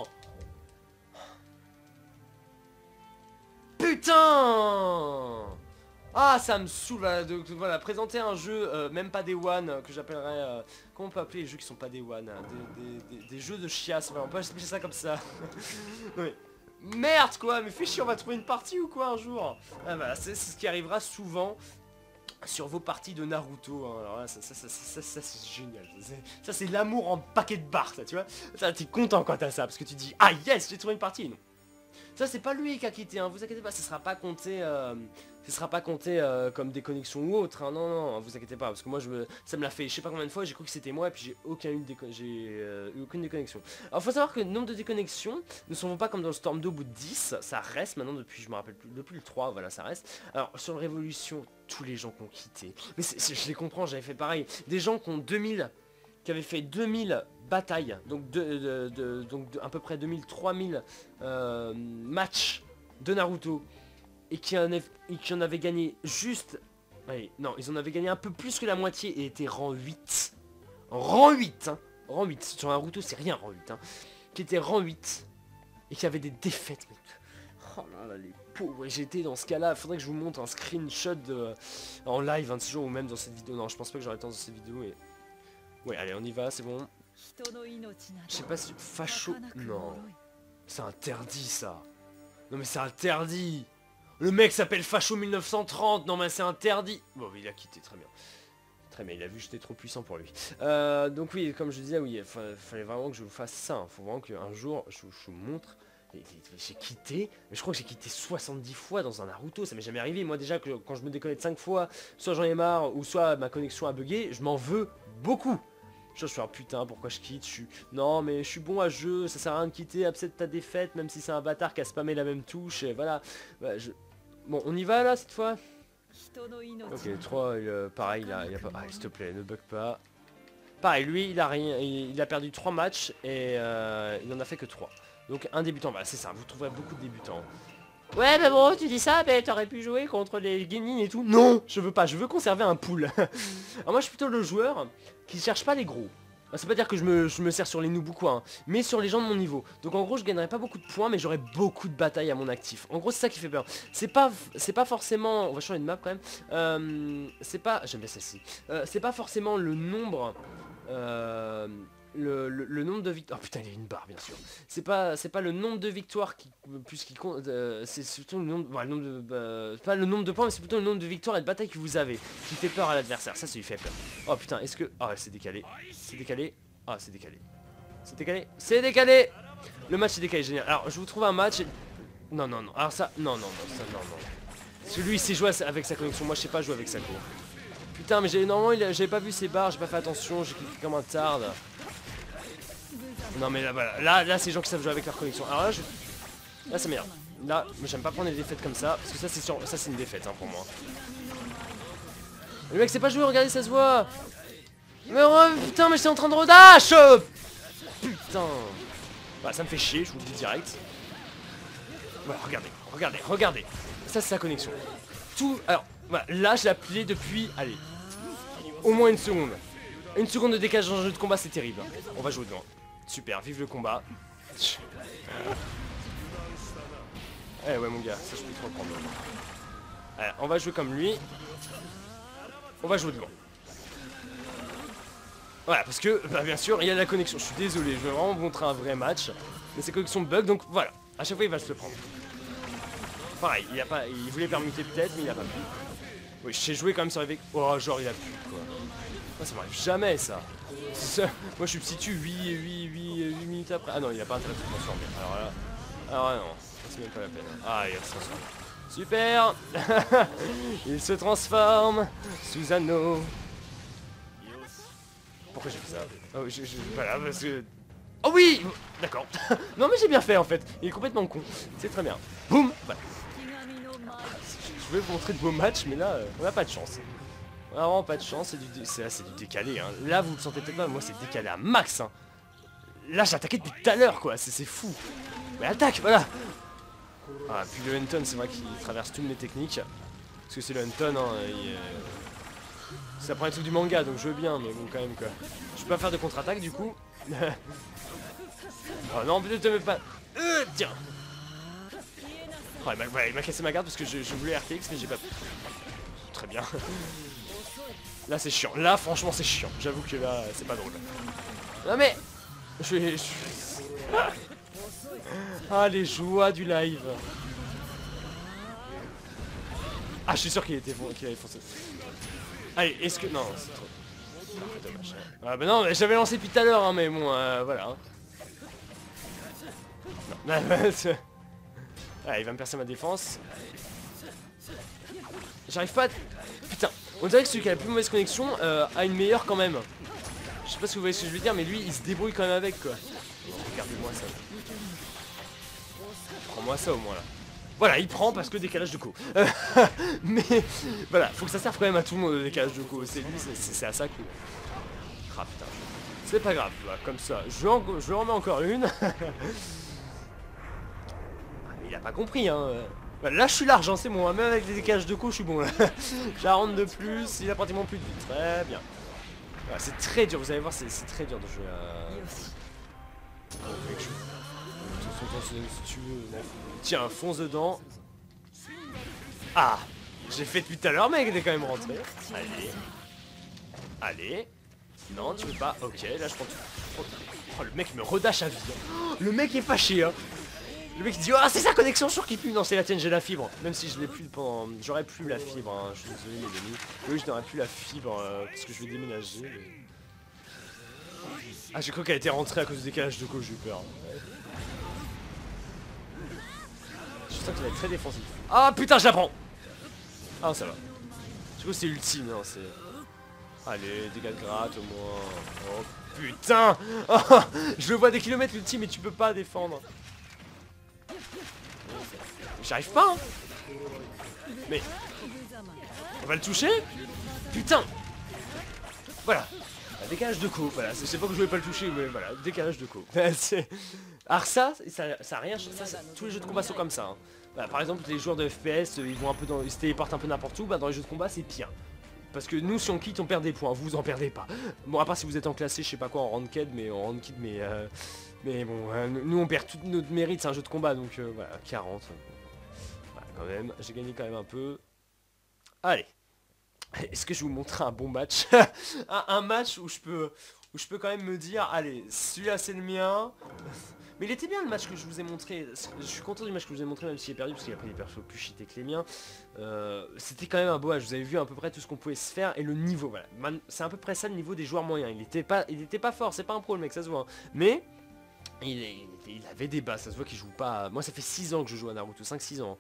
Putain! Ah ça me saoule voilà, de, de, voilà, présenter un jeu, euh, même pas des one, euh, que j'appellerais... Euh, comment on peut appeler les jeux qui sont pas des one hein, des, des, des, des jeux de chiasse, voilà, on peut appeler ça comme ça. Oui. Merde quoi, mais fais chier, on va trouver une partie ou quoi un jour. Ah, voilà, c'est ce qui arrivera souvent sur vos parties de Naruto, hein. Alors là, ça, ça, ça, ça, ça, ça c'est génial. Ça c'est l'amour en paquet de barres, ça, tu vois. Ça, t'es content quand t'as ça, parce que tu dis, ah yes, j'ai trouvé une partie, non. Ça c'est pas lui qui a quitté, hein, vous inquiétez pas, ça sera pas compté, euh, ça sera pas compté euh, comme des connexions ou autre, hein, non non, vous inquiétez pas, parce que moi je me, ça me l'a fait je sais pas combien de fois, j'ai cru que c'était moi et puis j'ai aucun eu j'ai euh, eu aucune déconnexion. Alors faut savoir que le nombre de déconnexions ne sont pas comme dans le Storm deux au bout de dix, ça reste maintenant depuis, je me rappelle plus, depuis le trois, voilà ça reste. Alors sur le Révolution, tous les gens qui ont quitté, mais c est, c est, je les comprends, j'avais fait pareil, des gens qui ont deux mille, qui avaient fait deux mille batailles, donc, de, de, de, donc de, à peu près deux mille, trois mille euh, matchs de Naruto, et qui en, et qui en avaient gagné juste... Allez, non, ils en avaient gagné un peu plus que la moitié et étaient rang huit. Rang huit, hein. Rang huit, sur Naruto c'est rien rang huit, hein. Qui était rang huit, et qui avait des défaites, mec. Oh là là, les pauvres, j'étais dans ce cas-là, faudrait que je vous montre un screenshot de, en live un jour ou même dans cette vidéo. Non, je pense pas que j'aurai le temps dans cette vidéo, et... Ouais, allez, on y va, c'est bon. Je sais pas si... Facho... Non. C'est interdit, ça. Non, mais c'est interdit. Le mec s'appelle Facho mille neuf cent trente. Non, mais c'est interdit. Bon, il a quitté, très bien. Très bien, il a vu que j'étais trop puissant pour lui. Euh, donc oui, comme je disais, oui, il fallait vraiment que je vous fasse ça. Il faut vraiment qu'un jour, je, je vous montre... J'ai quitté, mais je crois que j'ai quitté soixante-dix fois dans un Naruto, ça m'est jamais arrivé. Moi déjà, que, quand je me déconnecte cinq fois, soit j'en ai marre, ou soit ma connexion a bugué, je m'en veux beaucoup. Je suis un putain, pourquoi je quitte? Je suis... Non mais je suis bon à jeu, ça sert à rien de quitter, accepte ta défaite, même si c'est un bâtard qui a spammé la même touche, et voilà. Bah, je... Bon, on y va là cette fois? Ok, trois, euh, pareil, il a, il a pas... Ah, s'il te plaît, ne bug pas. Pareil, lui, il a rien, il, il a perdu trois matchs, et euh, il en a fait que trois. Donc un débutant, bah c'est ça, vous trouverez beaucoup de débutants. Ouais mais bon, tu dis ça, mais t'aurais pu jouer contre les gaming et tout. Non, je veux pas, je veux conserver un pool. Alors moi je suis plutôt le joueur qui cherche pas les gros. C'est pas dire que je me, je me sers sur les noobs ou quoi, hein, mais sur les gens de mon niveau. Donc en gros je gagnerai pas beaucoup de points, mais j'aurai beaucoup de batailles à mon actif. En gros c'est ça qui fait peur. C'est pas, c'est pas forcément, on va changer de map quand même. Euh, c'est pas, j'aime bien celle-ci. Euh, c'est pas forcément le nombre... Euh, Le, le, le nombre de victoires... Oh putain, il y a une barre bien sûr. C'est pas c'est pas le nombre de victoires qui plus qui compte, euh, c'est surtout le nombre, ouais, le nombre de euh, pas le nombre de points, mais c'est plutôt le nombre de victoires et de batailles que vous avez qui fait peur à l'adversaire. Ça, ça lui fait peur. Oh putain, est-ce que... Ah, oh, c'est décalé. C'est décalé. Ah, c'est décalé. C'est décalé. C'est décalé. Le match est décalé, génial. Alors, je vous trouve un match... Et... Non, non, non. Alors ça... Non, non, non, ça, non, non. Parce que lui, il sait jouer avec sa connexion. Moi, je sais pas jouer avec sa co. Putain, mais j'ai normalement, j'avais pas vu ses barres, j'ai pas fait attention, j'ai cliqué comme un tarde. Non mais là voilà, là, là c'est les gens qui savent jouer avec leur connexion. Alors là, je... là c'est meilleur. Là, j'aime pas prendre des défaites comme ça, parce que ça c'est sur... ça c'est une défaite hein, pour moi. Le mec c'est pas joué, regardez ça se voit. Mais oh, putain mais j'étais en train de redash. Putain. Bah ça me fait chier, je vous le dis direct. Voilà, regardez, regardez, regardez. Ça c'est sa connexion. Tout, alors, voilà, là je l'ai appelé depuis, allez, au moins une seconde. Une seconde de décalage dans le jeu de combat c'est terrible. On va jouer devant. Super, vive le combat. Eh ouais mon gars, ça je peux trop le prendre. Allez, on va jouer comme lui. On va jouer devant. Voilà, parce que, bah, bien sûr, il y a la connexion. Je suis désolé, je vais vraiment vous montrer un vrai match. Mais ces connexions bug, donc voilà. À chaque fois, il va se le prendre. Pareil, il a pas, il voulait permuter peut-être, mais il a pas pu. Oui, je sais jouer quand même sur avec. Oh, genre il a pu quoi. Oh, ça m'arrive jamais ça. ça. Moi je suis situé huit, huit, huit, huit minutes après. Ah non, il a pas intérêt de se transformer. Alors là, alors là, non, c'est même pas la peine. Ah, il va se transformer. Super. Il se transforme sous anneau. Pourquoi j'ai fait ça? Oh, je, je, voilà, parce que... Oh oui. D'accord. Non mais j'ai bien fait en fait. Il est complètement con. C'est très bien. Boum. Voilà. Je vais vous montrer de beaux matchs, mais là, euh, on n'a pas de chance. On a vraiment pas de chance, c'est du, dé... du décalé. Hein. Là, vous le sentez peut-être pas, moi c'est décalé à max. Hein. Là, j'ai attaqué depuis tout à l'heure, quoi. C'est fou. Mais attaque, voilà. Ah, puis le Hunton, c'est vrai qu'il traverse toutes mes techniques. Parce que c'est le Hunton, hein. Il, euh... ça prend un truc du manga, donc je veux bien, mais bon, quand même, quoi. Je peux pas faire de contre-attaque, du coup. Oh non, peut-être te mets pas. Euh, tiens. Oh, il m'a ouais, cassé ma garde parce que je, je voulais R T X mais j'ai pas pu. Très bien. Là c'est chiant. Là franchement c'est chiant. J'avoue que là c'est pas drôle. Non mais je vais... Je... Ah les joies du live. Ah je suis sûr qu'il était qu'il avait foncé. Allez est-ce que... Non c'est trop... Ah, dommage. Ah bah non j'avais lancé depuis tout à l'heure hein, mais bon euh, voilà. Hein. Non. Ah, il va me percer ma défense. J'arrive pas à... Putain, on dirait que celui qui a la plus mauvaise connexion euh, a une meilleure quand même. Je sais pas si vous voyez ce que je veux dire, mais lui il se débrouille quand même avec quoi. Regardez-moi ça. Prends-moi ça au moins là. Voilà, il prend parce que décalage de co. Mais voilà, faut que ça serve quand même à tout le monde le décalage de co. C'est lui, c'est à ça que... Ah putain. C'est pas grave, voilà, comme ça. Je en, je remets encore une. Il a pas compris hein. Là je suis large hein, c'est bon, même avec les décalages de co je suis bon là. Je la rentre de plus, il a pratiquement plus de vie. Très bien. Voilà, c'est très dur, vous allez voir c'est très dur de jouer à... Si tu veux, tiens, fonce dedans. Ah, j'ai fait depuis tout à l'heure mec, il est quand même rentré. Allez. Allez. Non tu veux pas, ok là je prends tout. Oh le mec me redash à vie hein. Le mec est fâché hein. Le mec il dit ah oh, c'est sa connexion, je suis sûr qu'il pue. Non c'est la tienne, j'ai la fibre. Même si je l'ai plus pendant... J'aurais plus la fibre hein. Je suis désolé les amis. Oui je n'aurais plus la fibre euh, parce que je vais déménager mais... Ah j'ai cru qu'elle était rentrée à cause du décalage de co, j'ai eu peur. Je sens qu'il va être très défensif. Ah putain je la prends. Ah non, ça va. Du coup c'est ultime non c'est... Allez, dégâts de gratte au moins. Oh putain. Oh, je le vois des kilomètres l'ulti mais tu peux pas défendre. J'arrive pas hein. Mais on va le toucher. Putain. Voilà. Décalage de co, voilà, c'est pas que je voulais pas le toucher, mais voilà, décalage de co. Alors ça, ça, ça a rien, ça, ça, tous les jeux de combat sont comme ça. Hein. Voilà, par exemple, les joueurs de F P S, ils vont un peu dans, ils se téléportent un peu n'importe où, bah dans les jeux de combat c'est pire. Parce que nous, si on quitte, on perd des points, vous en perdez pas. Bon, à part si vous êtes en classé, je sais pas quoi, en ranked, mais en ranked, mais euh, mais bon, euh, nous on perd tout notre mérite, c'est un jeu de combat, donc euh, voilà, quarante. Voilà, quand même, j'ai gagné quand même un peu. Allez. Est-ce que je vais vous montrer un bon match? un, un match où je peux où je peux quand même me dire, allez, celui-là c'est le mien. Mais il était bien le match que je vous ai montré. Je suis content du match que je vous ai montré, même s'il est perdu, parce qu'il a pris des persos plus cheatés que les miens. Euh, C'était quand même un beau match, vous avez vu à peu près tout ce qu'on pouvait se faire. Et le niveau, voilà. C'est à peu près ça le niveau des joueurs moyens. Il était pas, il était pas fort, c'est pas un pro le mec, ça se voit. Hein. Mais il, il, il avait des bases, ça se voit qu'il joue pas. Moi ça fait six ans que je joue à Naruto, cinq six ans.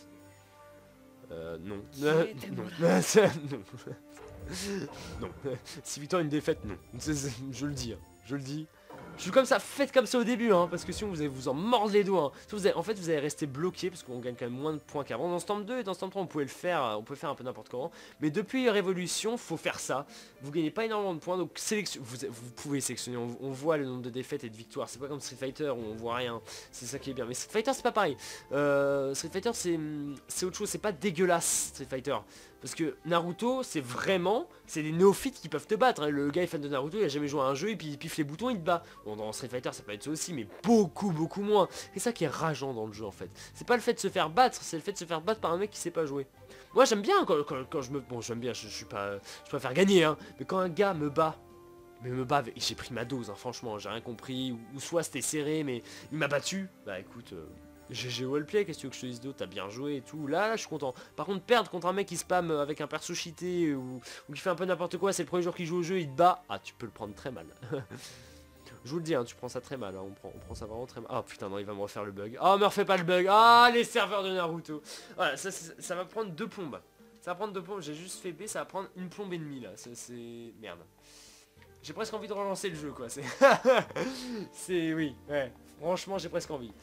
Euh, non. Euh, non. non. non. Si victoire une défaite, non. Je le dis, hein. Je le dis. Je suis comme ça, faites comme ça au début, hein, parce que sinon vous allez vous en mordre les doigts. Hein. Vous allez, en fait, vous allez rester bloqué parce qu'on gagne quand même moins de points qu'avant. Dans Storm deux et dans Storm trois, on pouvait le faire, on pouvait faire un peu n'importe comment. Mais depuis Révolution, faut faire ça. Vous gagnez pas énormément de points, donc sélection, vous, vous pouvez sélectionner. On, on voit le nombre de défaites et de victoires. C'est pas comme Street Fighter où on voit rien. C'est ça qui est bien. Mais Street Fighter, c'est pas pareil. Euh, Street Fighter, c'est c'est autre chose. C'est pas dégueulasse Street Fighter. Parce que Naruto, c'est vraiment, c'est des néophytes qui peuvent te battre. Hein. Le gars est fan de Naruto, il a jamais joué à un jeu et puis il piffe les boutons, il te bat. Bon, dans Street Fighter, ça peut être ça aussi, mais beaucoup, beaucoup moins. C'est ça qui est rageant dans le jeu en fait. C'est pas le fait de se faire battre, c'est le fait de se faire battre par un mec qui sait pas jouer. Moi, j'aime bien quand, quand, quand je me, bon, j'aime bien, je, je suis pas, je préfère gagner, hein. Mais quand un gars me bat. Mais me bat, j'ai pris ma dose, hein, franchement, j'ai rien compris. Ou, ou soit c'était serré, mais il m'a battu. Bah écoute. Euh... G G wallplay, qu'est-ce que tu veux que je te dise d'autre? T'as bien joué et tout, là, là je suis content. Par contre perdre contre un mec qui spam avec un perso cheaté ou, ou qui fait un peu n'importe quoi, c'est le premier jour qu'il joue au jeu, il te bat, ah tu peux le prendre très mal. Je vous le dis, hein, tu prends ça très mal, hein, on, prend, on prend ça vraiment très mal. Ah putain non, il va me refaire le bug. Ah, oh, me refais pas le bug. Ah, les serveurs de Naruto. Voilà, ça, ça va prendre deux plombes. Ça va prendre deux plombes, j'ai juste fait B, ça va prendre une plombe et demie là, c'est... Merde. J'ai presque envie de relancer le jeu quoi, c'est... c'est... oui, ouais, franchement j'ai presque envie.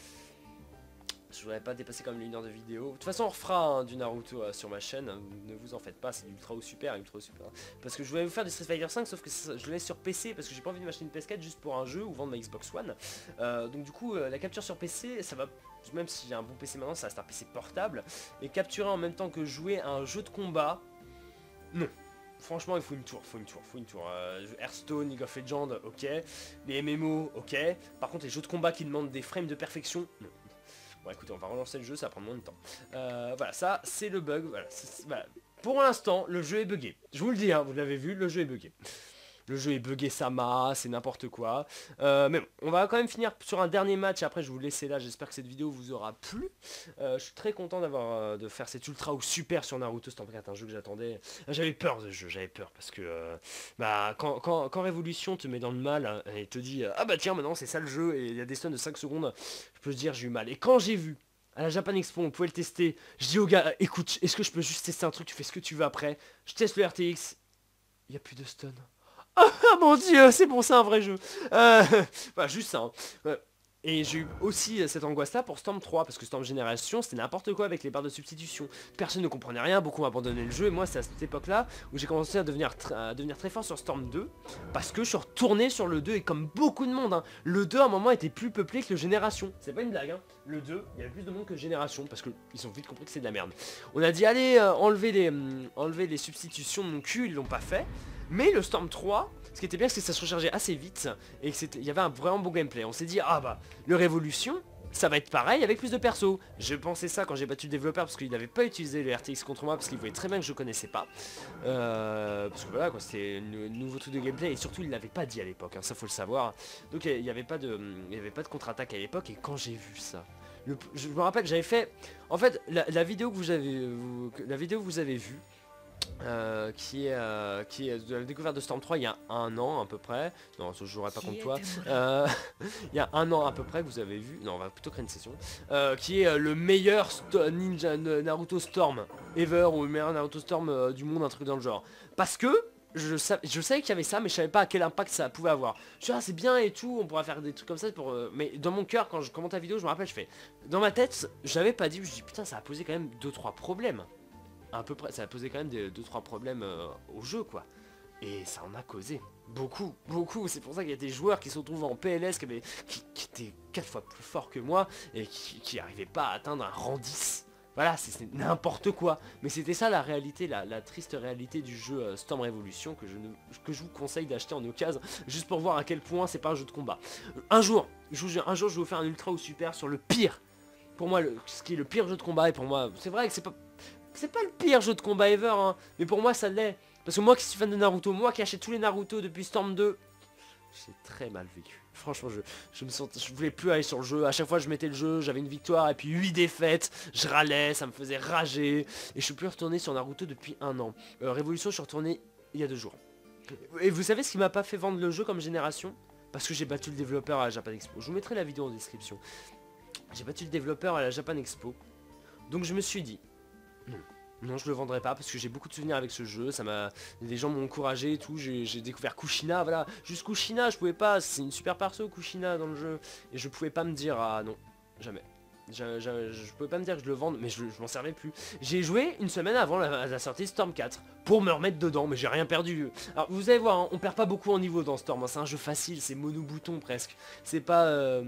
Je voudrais pas dépasser comme une heure de vidéo. De toute façon on refera hein, du Naruto euh, sur ma chaîne. Ne vous en faites pas, c'est du ultra ou super, ultra ou super. Parce que je voulais vous faire du Street Fighter cinq, sauf que ça, je le laisse sur P C parce que j'ai pas envie de m'acheter une P S quatre juste pour un jeu ou vendre ma Xbox One. Euh, donc du coup euh, la capture sur P C, ça va. Même si j'ai un bon P C maintenant, ça reste un P C portable. Mais capturer en même temps que jouer à un jeu de combat, non. Franchement il faut une tour, faut une tour, faut une tour. Euh, Hearthstone, League of Legends, ok. Les M M O, ok. Par contre les jeux de combat qui demandent des frames de perfection, non. Bon écoutez, on va relancer le jeu, ça va prendre moins de temps. Euh, voilà, ça c'est le bug. Voilà, voilà. Pour l'instant, le jeu est bugué. Je vous le dis, hein, vous l'avez vu, le jeu est bugué. Le jeu est bugué, Sama, c'est n'importe quoi. Euh, mais bon, on va quand même finir sur un dernier match. Après, je vais vous laisser là. J'espère que cette vidéo vous aura plu. Euh, je suis très content d'avoir euh, de faire cet ultra ou super sur Naruto. C'est en fait un jeu que j'attendais. J'avais peur de ce jeu, j'avais peur parce que euh, bah quand, quand, quand Révolution te met dans le mal hein, et te dit euh, ah bah tiens maintenant c'est ça le jeu et il y a des stuns de cinq secondes, je peux te dire j'ai eu mal. Et quand j'ai vu à la Japan Expo, on pouvait le tester. Je dis au gars, écoute, est-ce que je peux juste tester un truc? Tu fais ce que tu veux après. Je teste le R T X. Il n'y a plus de stun. Ah mon dieu, c'est bon, c'est un vrai jeu. Euh, voilà, juste ça. Hein. Ouais. Et j'ai eu aussi cette angoisse là pour Storm trois, parce que Storm Génération c'était n'importe quoi avec les barres de substitution. Personne ne comprenait rien, beaucoup ont abandonné le jeu, et moi c'est à cette époque là où j'ai commencé à devenir, à devenir très fort sur Storm deux, parce que je suis retourné sur le deux, et comme beaucoup de monde, hein, le deux à un moment était plus peuplé que le Génération. C'est pas une blague, hein. Le deux, il y avait plus de monde que Génération, parce qu'ils ont vite compris que c'est de la merde. On a dit allez, euh, enlever, les, euh, enlever les substitutions de mon cul, ils l'ont pas fait. Mais le Storm trois, ce qui était bien c'est que ça se rechargeait assez vite et qu'il y avait un vraiment bon gameplay. On s'est dit ah bah le Révolution ça va être pareil avec plus de persos. Je pensais ça quand j'ai battu le développeur parce qu'il n'avait pas utilisé le R T X contre moi parce qu'il voyait très bien que je connaissais pas. Euh, parce que voilà quoi, c'était un nouveau truc de gameplay et surtout il l'avait pas dit à l'époque, hein, ça faut le savoir. Donc il n'y avait pas de, il y avait pas de contre-attaque à l'époque et quand j'ai vu ça. Le, je me rappelle que j'avais fait. En fait la, la vidéo que vous avez vous, la vidéo que vous avez vue. Euh, qui, est, euh, qui est de la découverte de Storm trois il y a un an à peu près. Non, je jouerai pas contre toi. Euh, il y a un an à peu près que vous avez vu. Non, on va plutôt créer une session. Euh, qui est le meilleur Ninja Naruto Storm ever, ou le meilleur Naruto Storm euh, du monde, un truc dans le genre. Parce que je, sav je savais qu'il y avait ça, mais je savais pas à quel impact ça pouvait avoir. Je suis ah c'est bien et tout, on pourra faire des trucs comme ça pour... Euh... Mais dans mon cœur, quand je commente la vidéo, je me rappelle, je fais... Dans ma tête, j'avais pas dit, je me dis putain ça a posé quand même deux trois problèmes. À peu près, ça a posé quand même deux trois problèmes euh, au jeu quoi. Et ça en a causé. Beaucoup, beaucoup. C'est pour ça qu'il y a des joueurs qui se retrouvent en P L S qui, avaient, qui, qui étaient quatre fois plus forts que moi et qui n'arrivaient pas à atteindre un rang dix. Voilà, c'est n'importe quoi. Mais c'était ça la réalité, la, la triste réalité du jeu euh, Storm Revolution que je, ne, que je vous conseille d'acheter en occasion, juste pour voir à quel point c'est pas un jeu de combat. Un jour, je vous, un jour je vais vous faire un ultra ou super sur le pire. Pour moi, le, ce qui est le pire jeu de combat, et pour moi, c'est vrai que c'est pas... C'est pas le pire jeu de combat ever, hein, mais pour moi ça l'est. Parce que moi qui suis fan de Naruto, moi qui achète tous les Naruto depuis Storm deux, j'ai très mal vécu. Franchement, je, je me sentais, je voulais plus aller sur le jeu. À chaque fois, je mettais le jeu, j'avais une victoire et puis huit défaites. Je râlais, ça me faisait rager. Et je suis plus retourné sur Naruto depuis un an. Euh, Révolution, je suis retourné il y a deux jours. Et vous savez ce qui m'a pas fait vendre le jeu comme génération? Parce que j'ai battu le développeur à la Japan Expo. Je vous mettrai la vidéo en description. J'ai battu le développeur à la Japan Expo. Donc je me suis dit, non. Non, je le vendrai pas parce que j'ai beaucoup de souvenirs avec ce jeu, ça m'a... Les gens m'ont encouragé et tout, j'ai découvert Kushina, voilà. Juste Kushina, je pouvais pas, c'est une super perso Kushina dans le jeu. Et je pouvais pas me dire, ah non, jamais. Je, je, je pouvais pas me dire que je le vende, mais je, je m'en servais plus. J'ai joué une semaine avant la, la sortie de Storm quatre pour me remettre dedans, mais j'ai rien perdu. Alors vous allez voir, hein, on perd pas beaucoup en niveau dans Storm, hein, c'est un jeu facile, c'est mono-bouton presque. C'est pas... Euh...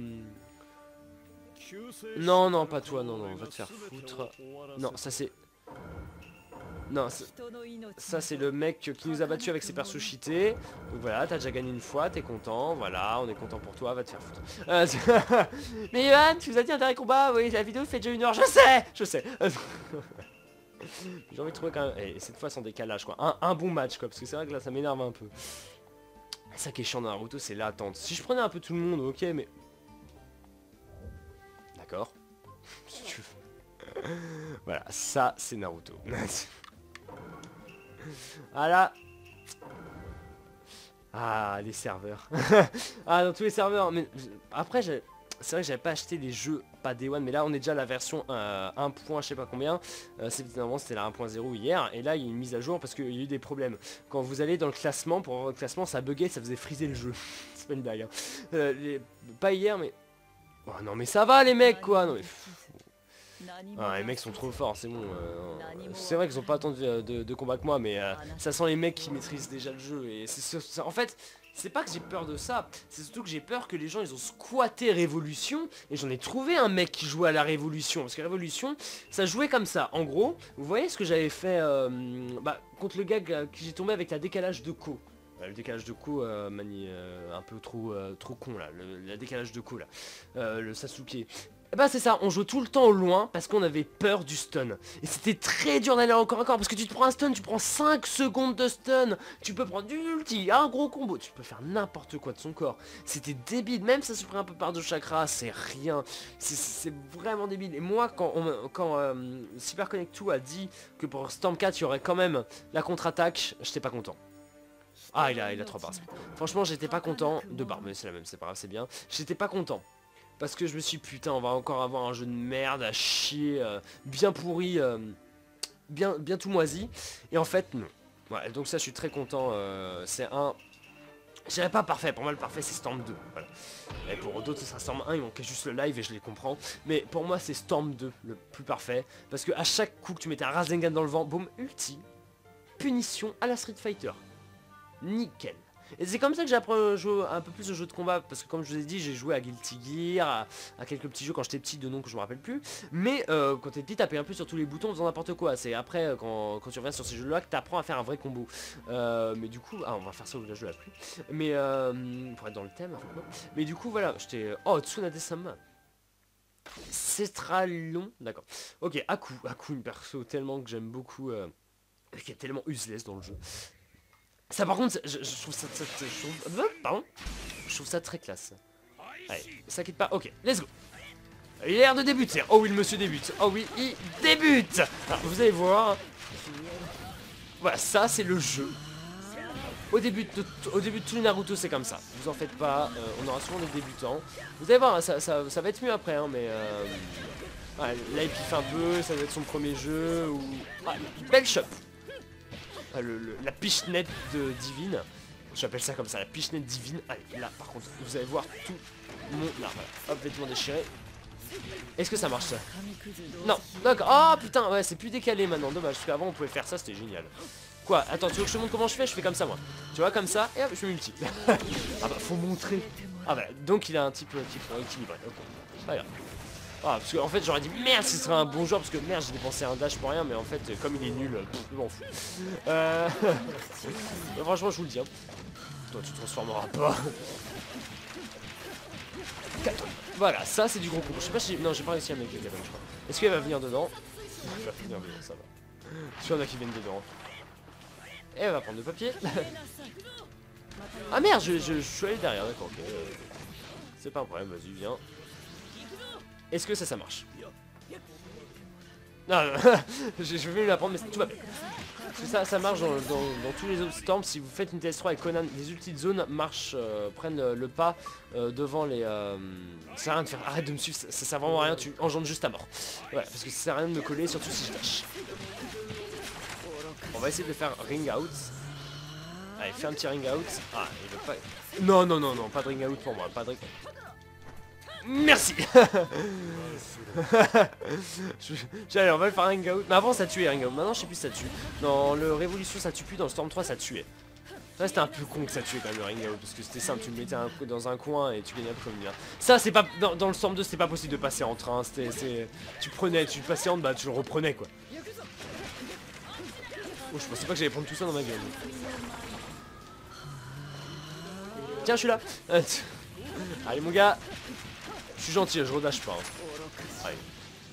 Non, non, pas toi, non, non, va te faire foutre. Non, ça c'est... Non, ça c'est le mec qui nous a battu avec ses persos cheatés. Donc voilà, t'as déjà gagné une fois, t'es content. Voilà, on est content pour toi, va te faire foutre. Euh, mais Yohan, tu nous as dit un dernier combat. Oui, la vidéo fait déjà une heure, je sais, je sais. J'ai envie de trouver quand même, et cette fois sans décalage quoi, un, un bon match quoi, parce que c'est vrai que là ça m'énerve un peu. Ça qui est chiant dans Naruto, c'est l'attente. Si je prenais un peu tout le monde, ok, mais... D'accord. Si tu veux. Voilà, ça c'est Naruto. Voilà. Ah, les serveurs. Ah, dans tous les serveurs. Mais après, c'est vrai que j'avais pas acheté les jeux, pas Day One, mais là on est déjà à la version euh, un point, je sais pas combien. Euh, Normalement c'était la un point zéro hier, et là il y a une mise à jour parce qu'il y a eu des problèmes. Quand vous allez dans le classement, pour avoir le classement, ça buguait, ça faisait friser le jeu. C'est pas une blague. Hein. Euh, les... Pas hier, mais... Oh non mais ça va les mecs quoi, non mais... Ah, les mecs sont trop forts, c'est bon. Euh, c'est vrai qu'ils ont pas tant de, de, de combat que moi, mais euh, ça sent les mecs qui maîtrisent déjà le jeu. Et c'est en fait, c'est pas que j'ai peur de ça, c'est surtout que j'ai peur que les gens ils ont squatté Révolution. Et j'en ai trouvé un mec qui jouait à la Révolution. Parce que Révolution, ça jouait comme ça. En gros, vous voyez ce que j'avais fait euh, bah, contre le gars que j'ai tombé avec la décalage de Co. Le décalage de Co, euh, mani, euh, un peu trop, euh, trop con là, le, le décalage de Co là, euh, le Sasuke. Bah c'est ça, on joue tout le temps au loin parce qu'on avait peur du stun. Et c'était très dur d'aller encore encore parce que tu te prends un stun, tu prends cinq secondes de stun. Tu peux prendre du ulti, un gros combo, tu peux faire n'importe quoi de son corps. C'était débile, même ça se prend un peu par de chakra, c'est rien. C'est vraiment débile. Et moi quand, on, quand euh, Super Connect deux a dit que pour Storm quatre il y aurait quand même la contre-attaque, j'étais pas content. Ah il a, il a trois barres. Franchement j'étais pas content, deux barres mais c'est la même, c'est pas grave, c'est bien. J'étais pas content. Parce que je me suis dit, putain, on va encore avoir un jeu de merde à chier, euh, bien pourri, euh, bien, bien tout moisi. Et en fait, non. Ouais, donc ça, je suis très content. Euh, c'est un... Je dirais pas parfait, pour moi le parfait c'est Storm deux. Voilà. Et pour d'autres, ce sera Storm un, ils manquait juste le live et je les comprends. Mais pour moi, c'est Storm deux, le plus parfait. Parce que à chaque coup que tu mettais un Rasengan dans le vent, boum, ulti, punition à la Street Fighter. Nickel. Et c'est comme ça que j'ai appris à jouer un peu plus au jeu de combat. Parce que comme je vous ai dit, j'ai joué à Guilty Gear, à, à quelques petits jeux quand j'étais petit de noms que je me rappelle plus. Mais euh, quand t'es petit, t'appuies un peu sur tous les boutons en faisant n'importe quoi. C'est après, quand, quand tu reviens sur ces jeux-là, que t'apprends à faire un vrai combo. Euh, mais du coup, ah on va faire ça au village de la pluie. Mais euh, pour être dans le thème, en fait, mais du coup voilà, j'étais... Oh, Tsunade-sama. C'est très long, d'accord. Ok, Aku, Aku, une perso tellement que j'aime beaucoup, euh, qui est tellement useless dans le jeu. Ça par contre, je, je trouve ça, ça, ça je, trouve, pardon, je trouve ça très classe. Allez, ça quitte pas, ok, let's go. Il a l'air de débuter, oh oui le monsieur débute, oh oui il débute. Alors, vous allez voir, voilà ça c'est le jeu. Au début, de, au début de tous les Naruto c'est comme ça, vous en faites pas, euh, on aura souvent des débutants. Vous allez voir, ça, ça, ça va être mieux après, hein, mais euh, ouais, là il piffe un peu, ça va être son premier jeu, ou... Ah, belle shop. euh, le, le, la pichenette de divine. J'appelle ça comme ça, la pichenette divine. Allez, là par contre, vous allez voir tout mon... Là, voilà. Hop, vêtements déchirés. Est-ce que ça marche ça? Non, d'accord. Oh putain, ouais, c'est plus décalé maintenant, dommage, parce qu'avant on pouvait faire ça, c'était génial. Quoi? Attends, tu veux que je te montre comment je fais? Je fais comme ça moi. Tu vois, comme ça, et hop, je fais multi. Ah bah, faut montrer. Ah bah, donc il a un type, type équilibré, ok. Pas grave. Ah, parce qu'en fait j'aurais dit merde, ce serait un bon joueur, parce que merde, j'ai dépensé un dash pour rien, mais en fait, comme il est nul, pff, je m'en fous. Euh... Franchement, je vous le dis, hein. Toi, tu transformeras pas. Voilà, ça c'est du gros coup. Je sais pas si... Non, j'ai pas réussi à mettre le Gaben, je crois. Est-ce qu'elle va venir dedans? Elle va venir dedans, ça va. Je suis en a qui viennent dedans. Et elle va prendre le papier. Ah merde, je, je, je suis allé derrière, d'accord, ok. C'est pas un problème, vas-y, viens. Est-ce que ça, ça marche? Non, non, je, je vais lui l'apprendre, mais tout va bien. Parce que ça, ça marche dans, dans, dans tous les autres storms. Si vous faites une T S trois avec Conan, les ultis de zone marchent, euh, prennent le pas euh, devant les... Euh... Ça sert à rien de faire... Arrête de me suivre, ça, ça sert vraiment à rien, tu engendres juste ta mort. Voilà, parce que ça sert à rien de me coller, surtout si je dash. On va essayer de faire ring out. Allez, fais un petit ring out. Ah, il veut pas... Non, non, non, non, pas de ring out pour moi, pas de ring... Merci. Allez, on va le faire ring out. Mais avant ça tuait ring out, maintenant je sais plus si ça tue. Dans le Révolution ça tue plus, dans le Storm trois ça tuait. Ça c'était un peu con que ça tuait quand même le ring out, parce que c'était simple, tu le mettais un, dans un coin et tu gagnais un peu comme une. Ça c'est pas... Dans, dans le Storm deux c'était pas possible de passer en train, c'était... Tu prenais, tu passais en bah tu le reprenais quoi. Oh, je pensais pas que j'allais prendre tout ça dans ma gueule. Tiens, je suis là. Allez mon gars. Je suis gentil, je redache pas. Hein. Allez.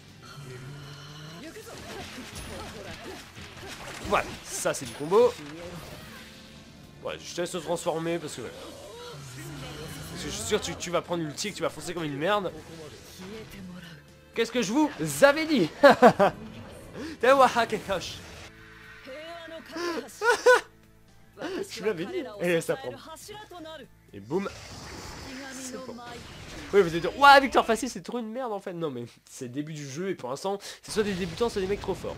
Voilà, ça c'est du combo. Ouais, je te laisse te transformer parce que... Parce que je suis sûr que tu, tu vas prendre l'ulti et que tu vas foncer comme une merde. Qu'est-ce que je vous avais dit? Je vous l'avais dit. Et ça prend. Et boum. C'est bon. Oui, vous allez dire, ouah, victoire facile, c'est trop une merde en fait. Non, mais c'est le début du jeu et pour l'instant, c'est soit des débutants, soit des mecs trop forts.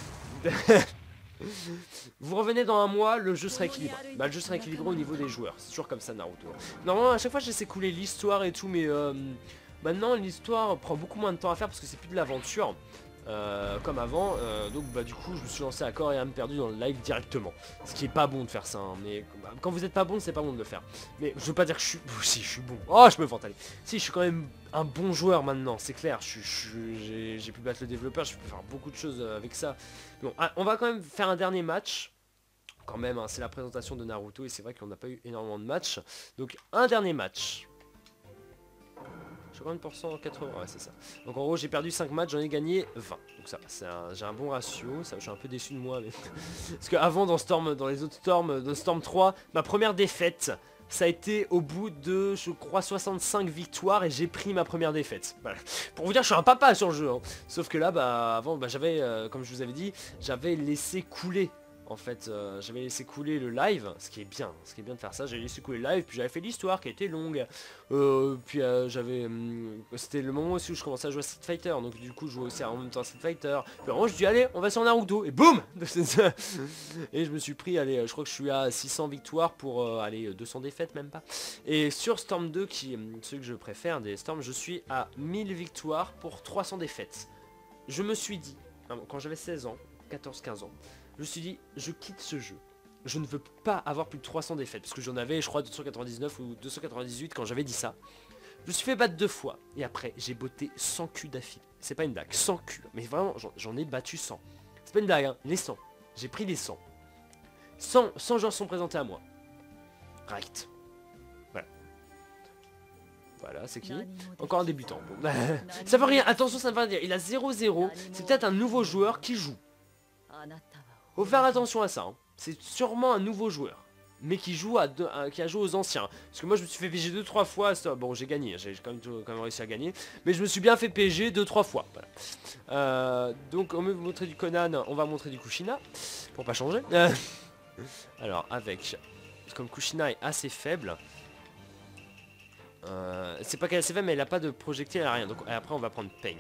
Vous revenez dans un mois, le jeu sera équilibré. Bah, le jeu sera équilibré au niveau des joueurs. C'est toujours comme ça, Naruto. Normalement, à chaque fois, j'essaie de couler l'histoire et tout, mais euh, maintenant, l'histoire prend beaucoup moins de temps à faire parce que c'est plus de l'aventure. Euh, comme avant, euh, donc bah du coup je me suis lancé à corps et âme perdu dans le live directement. Ce qui est pas bon de faire ça, hein, mais bah, quand vous êtes pas bon c'est pas bon de le faire. Mais je veux pas dire que je suis... Si je suis bon, oh je me vante, allez. Si je suis quand même un bon joueur maintenant, c'est clair, j'ai pu battre le développeur, je peux faire beaucoup de choses avec ça. Bon, ah, on va quand même faire un dernier match. Quand même, hein, c'est la présentation de Naruto et c'est vrai qu'on n'a pas eu énormément de matchs. Donc un dernier match. Je suis combien de pourcents? quatre-vingts, ouais c'est ça. Donc en gros j'ai perdu cinq matchs, j'en ai gagné vingt. Donc ça, j'ai un bon ratio, ça, je suis un peu déçu de moi. Mais... Parce qu'avant dans Storm, dans les autres Storms, dans Storm trois, ma première défaite, ça a été au bout de, je crois, soixante-cinq victoires et j'ai pris ma première défaite. Voilà. Pour vous dire, je suis un papa sur le jeu. Hein. Sauf que là, bah avant, bah, j'avais, euh, comme je vous avais dit, j'avais laissé couler. En fait, euh, j'avais laissé couler le live, ce qui est bien, ce qui est bien de faire ça, j'avais laissé couler le live, puis j'avais fait l'histoire qui était longue, euh, puis euh, j'avais, hum, c'était le moment aussi où je commençais à jouer à Street Fighter, donc du coup je jouais aussi en même temps à Street Fighter, puis vraiment je dis allez, on va sur Naruto, et boum. Et je me suis pris, allez, je crois que je suis à six cents victoires pour, euh, allez, deux cents défaites même pas, et sur Storm deux, qui, ceux que je préfère des Storms, je suis à mille victoires pour trois cents défaites. Je me suis dit, quand j'avais seize ans, quatorze quinze ans, je me suis dit, je quitte ce jeu. Je ne veux pas avoir plus de trois cents défaites. Parce que j'en avais, je crois, deux cent quatre-vingt-dix-neuf ou deux cent quatre-vingt-dix-huit quand j'avais dit ça. Je me suis fait battre deux fois. Et après, j'ai botté cent Q d'affilée. C'est pas une blague, cent Q. Mais vraiment, j'en ai battu cent. C'est pas une blague, hein. Les cent. J'ai pris les cent. cent, cent joueurs sont présentés à moi. Right. Voilà. Voilà, c'est qui? Encore un débutant. Bon. Ça veut rien. Attention, ça ne veut rien dire. Il a zéro zéro. C'est peut-être un nouveau joueur qui joue. Faut faire attention à ça, hein. C'est sûrement un nouveau joueur, mais qui joue à, deux, à qui a joué aux anciens. Parce que moi je me suis fait P G deux trois fois, ça, bon j'ai gagné, j'ai quand, quand même réussi à gagner, mais je me suis bien fait P G deux trois fois. Voilà. Euh, donc on veut vous montrer du Conan, on va montrer du Kushina, pour pas changer. Euh, alors avec, comme Kushina est assez faible, euh, c'est pas qu'elle est assez faible, mais elle a pas de projectile, elle a rien. Donc après on va prendre Pain.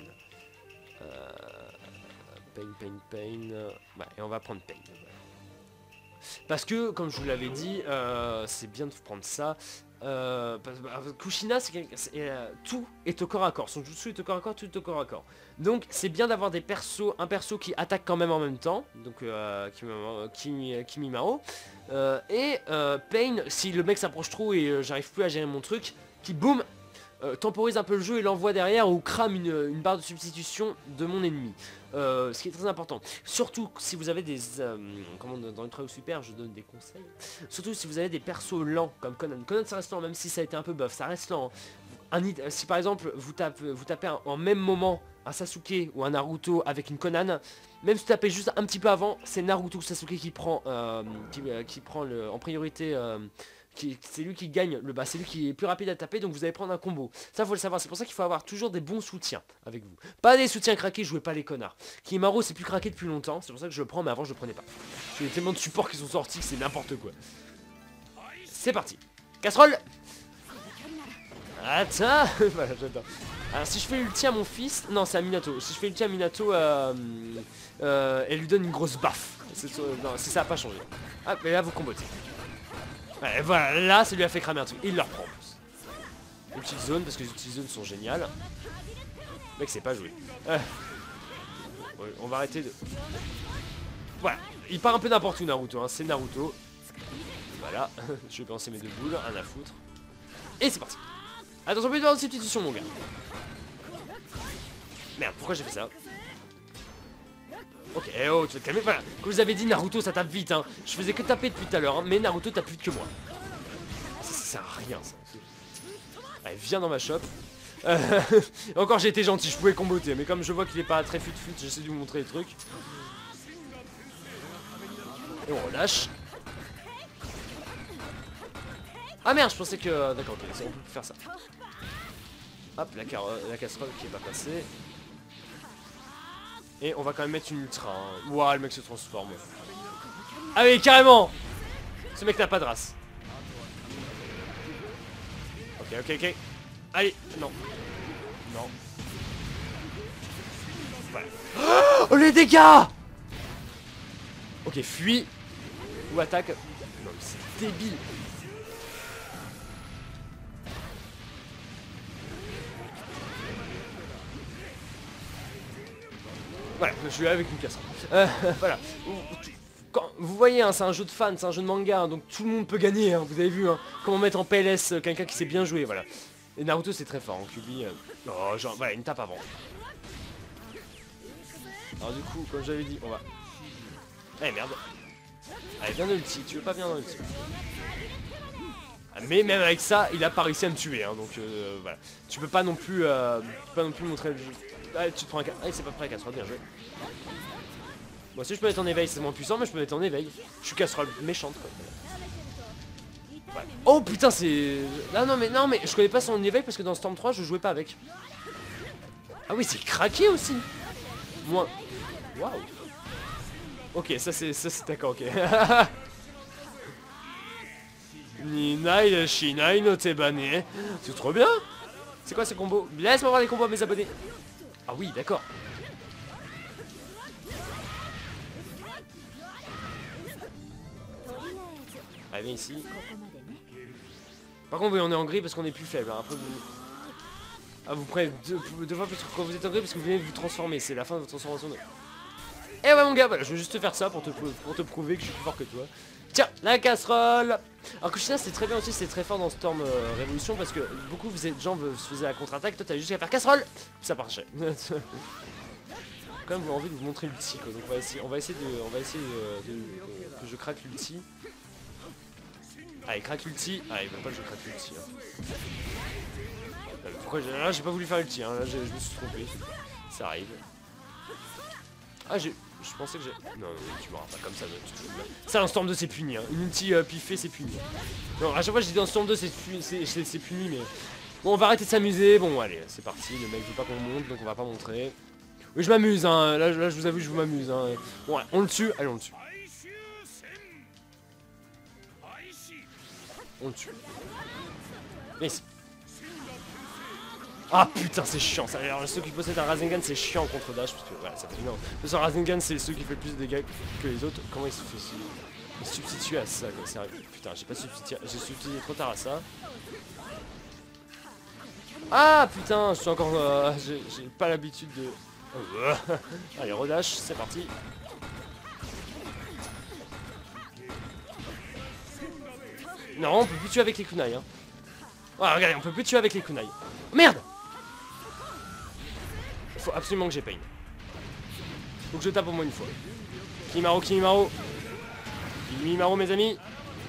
Euh, Pain, pain, pain. Ouais, et on va prendre pain. Parce que, comme je vous l'avais dit, euh, c'est bien de prendre ça. Euh, Kushina, c'est euh, tout est au corps à corps. Son jutsu est au corps à corps, tout est au corps à corps. Donc c'est bien d'avoir des persos, un perso qui attaque quand même en même temps. Donc euh, Kimi, Kimimaro. Euh, et euh, Pain, si le mec s'approche trop et euh, j'arrive plus à gérer mon truc, qui boum, euh, temporise un peu le jeu et l'envoie derrière ou crame une, une barre de substitution de mon ennemi. Euh, ce qui est très important. Surtout si vous avez des... Euh, comment dans le Ultra Super, je donne des conseils. Surtout si vous avez des persos lents comme Conan. Conan ça reste lent même si ça a été un peu buff, ça reste lent. Un, si par exemple vous tapez, vous tapez un, en même moment un Sasuke ou un Naruto avec une Conan, même si vous tapez juste un petit peu avant, c'est Naruto ou Sasuke qui prend, euh, qui, euh, qui prend le, en priorité... Euh, c'est lui qui gagne, le bas, c'est lui qui est plus rapide à taper, donc vous allez prendre un combo. Ça faut le savoir, c'est pour ça qu'il faut avoir toujours des bons soutiens avec vous. Pas des soutiens craqués, jouez pas les connards. Kimimaro c'est plus craqué depuis longtemps, c'est pour ça que je le prends, mais avant je le prenais pas. J'ai tellement de supports qui sont sortis que c'est n'importe quoi. C'est parti. Casserole. Attends. Voilà, j'adore. Alors si je fais l'ulti à mon fils, non c'est à Minato, si je fais l'ulti à Minato, euh, euh, elle lui donne une grosse baffe. Non, si ça a pas changé. Ah mais là vous combotez. Ouais, voilà, là ça lui a fait cramer un truc, il le reprend. Une petite zone parce que les petites zones sont géniales. Mec c'est pas joué. Euh. Ouais, on va arrêter de... Voilà, il part un peu n'importe où Naruto, hein. C'est Naruto. Voilà, je vais balancer mes deux boules, rien à foutre. Et c'est parti. Attention, plus de faire de substitution mon gars. Merde, pourquoi j'ai fait ça? Ok, eh oh, tu vas te calmer, voilà. Comme je vous avais dit, Naruto ça tape vite, hein. Je faisais que taper depuis tout à l'heure, hein, mais Naruto tape plus vite que moi. Ça, ça sert à rien, ça. Allez, viens dans ma shop. Euh, encore j'ai été gentil, je pouvais comboter, mais comme je vois qu'il est pas très fut-fut, j'essaie de vous montrer les trucs. Et on relâche. Ah merde, je pensais que... D'accord, ok, on peut plus faire ça. Hop, la, la casserole qui est pas passée. Et on va quand même mettre une ultra. Hein. Ouah, le mec se transforme. Ah oui, carrément. Ce mec n'a pas de race. Ok, ok, ok. Allez, non. Non. Voilà. Oh, les dégâts. Ok, fuis. Ou attaque. Non, mais c'est débile. Voilà, je suis là avec une casserole. Euh, voilà. Quand, vous voyez, hein, c'est un jeu de fans, c'est un jeu de manga, hein, donc tout le monde peut gagner. Hein, vous avez vu hein, comment mettre en P L S quelqu'un qui sait bien jouer, voilà. Et Naruto c'est très fort, en Q B. Euh... Oh, genre, voilà, une tape avant. Alors du coup, comme j'avais dit, on va... Eh merde. Allez, viens dans l'ulti, tu veux pas venir dans l'ulti. Mais même avec ça, il a pas réussi à me tuer, hein, donc euh, voilà. Tu peux pas non plus, euh, tu peux pas non plus montrer le jeu. Allez, tu te prends un... Allez, c'est pas prêt à casserole, bien joué. Moi aussi je peux être en éveil, c'est moins puissant, mais je peux être en éveil. Je suis casserole méchante, quoi. Ouais. Oh putain, c'est... Ah non mais non mais je connais pas son éveil parce que dans Storm trois je jouais pas avec. Ah oui, c'est craqué aussi. Moi. Waouh. Ok, ça c'est ça c'est d'accord, ok. Ninai Shinai no Tebane. C'est trop bien. C'est quoi ces combos? Laisse-moi voir les combos à mes abonnés. Ah oui, d'accord. Allez, viens ici. Par contre, oui, on est en gris parce qu'on est plus faible. Hein. Après, vous... Ah, vous prenez deux, deux fois plus quand vous êtes en gris parce que vous venez de vous transformer. C'est la fin de votre transformation. De... Et ouais, mon gars, voilà, je veux juste te faire ça pour te, pour te prouver que je suis plus fort que toi. Tiens, la casserole. Alors Kushina c'est très bien aussi, c'est très fort dans Storm euh, Révolution parce que beaucoup de gens se faisaient la contre-attaque, toi t'as juste à faire casserole, ça marchait. Quand même, j'ai envie de vous montrer l'ulti, donc on va essayer, on va essayer de, on va essayer de, de, de, que je craque l'ulti. Allez, craque l'ulti. Ah, il veut pas que je craque l'ulti. Hein. Pourquoi j'ai, là j'ai pas voulu faire l'ulti, hein. Là je me suis trompé. Ça arrive. Ah, j'ai. Je pensais que j'ai... Non, non, tu m'auras pas comme ça. Ça, un Storm deux c'est puni, hein. Une ulti euh, piffée c'est puni. Non, à chaque fois je dis dans Storm deux c'est puni, mais... Bon, on va arrêter de s'amuser. Bon, allez, c'est parti. Le mec veut pas qu'on monte, donc on va pas montrer. Oui, je m'amuse, hein. Là, là, je vous avoue, je m'amuse, hein. Bon, ouais, on le tue. Allez, on le tue. On le tue. Viens ici. Ah putain, c'est chiant ça. Alors ceux qui possèdent un Rasengan c'est chiant contre Dash parce que voilà, ça fait énorme. Le sort Rasengan c'est ceux qui fait le plus de dégâts que les autres. Comment il se fait ici? substituer à ça, quoi, sérieux. Putain, j'ai pas substitué, j'ai substitué trop tard à ça. Ah putain, je suis encore... Euh, j'ai pas l'habitude de... Allez, redash, c'est parti. Non, on peut plus tuer avec les kunai, hein. Ah, regardez, on peut plus tuer avec les kunai. Merde! Il faut absolument que j'ai pain. Faut que je tape au moins une fois. Kimimaro, Kimimaro. Kimimaro, mes amis.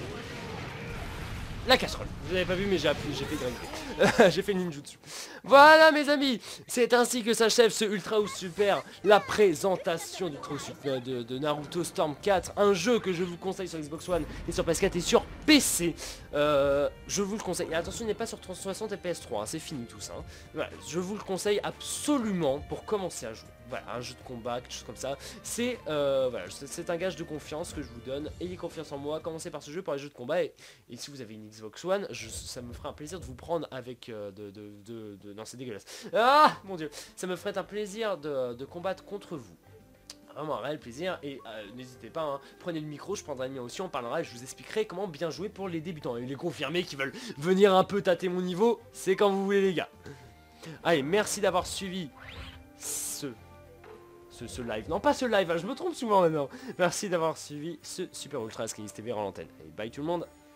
La casserole. Vous avez pas vu, mais j'ai appuyé, j'ai fait gravité. J'ai fait ninjutsu. Voilà, mes amis. C'est ainsi que s'achève ce Ultra ou Super. La présentation du Ultra Super de, de Naruto Storm quatre. Un jeu que je vous conseille sur Xbox One et sur P S quatre et sur P C. Euh, je vous le conseille. Et attention, il n'est pas sur trois cent soixante et P S trois. Hein, c'est fini tout ça. Hein. Voilà, je vous le conseille absolument pour commencer à jouer. Voilà, un jeu de combat, quelque chose comme ça. C'est euh, voilà, c'est un gage de confiance que je vous donne. Ayez confiance en moi, commencez par ce jeu pour les jeux de combat. Et, et si vous avez une Xbox One, je, ça me ferait un plaisir de vous prendre avec... Euh, de, de, de, de... Non, c'est dégueulasse. Ah, mon dieu. Ça me ferait un plaisir de, de combattre contre vous. Vraiment un réel plaisir. Et euh, n'hésitez pas, hein, prenez le micro, je prendrai le mien aussi, on parlera et je vous expliquerai comment bien jouer pour les débutants. Et les confirmés qui veulent venir un peu tâter mon niveau, c'est quand vous voulez, les gars. Allez, merci d'avoir suivi ce... Ce, ce live, non pas ce live, hein, je me trompe souvent maintenant. Merci d'avoir suivi ce Super Ultra Skylis T V en l'antenne. Et bye tout le monde.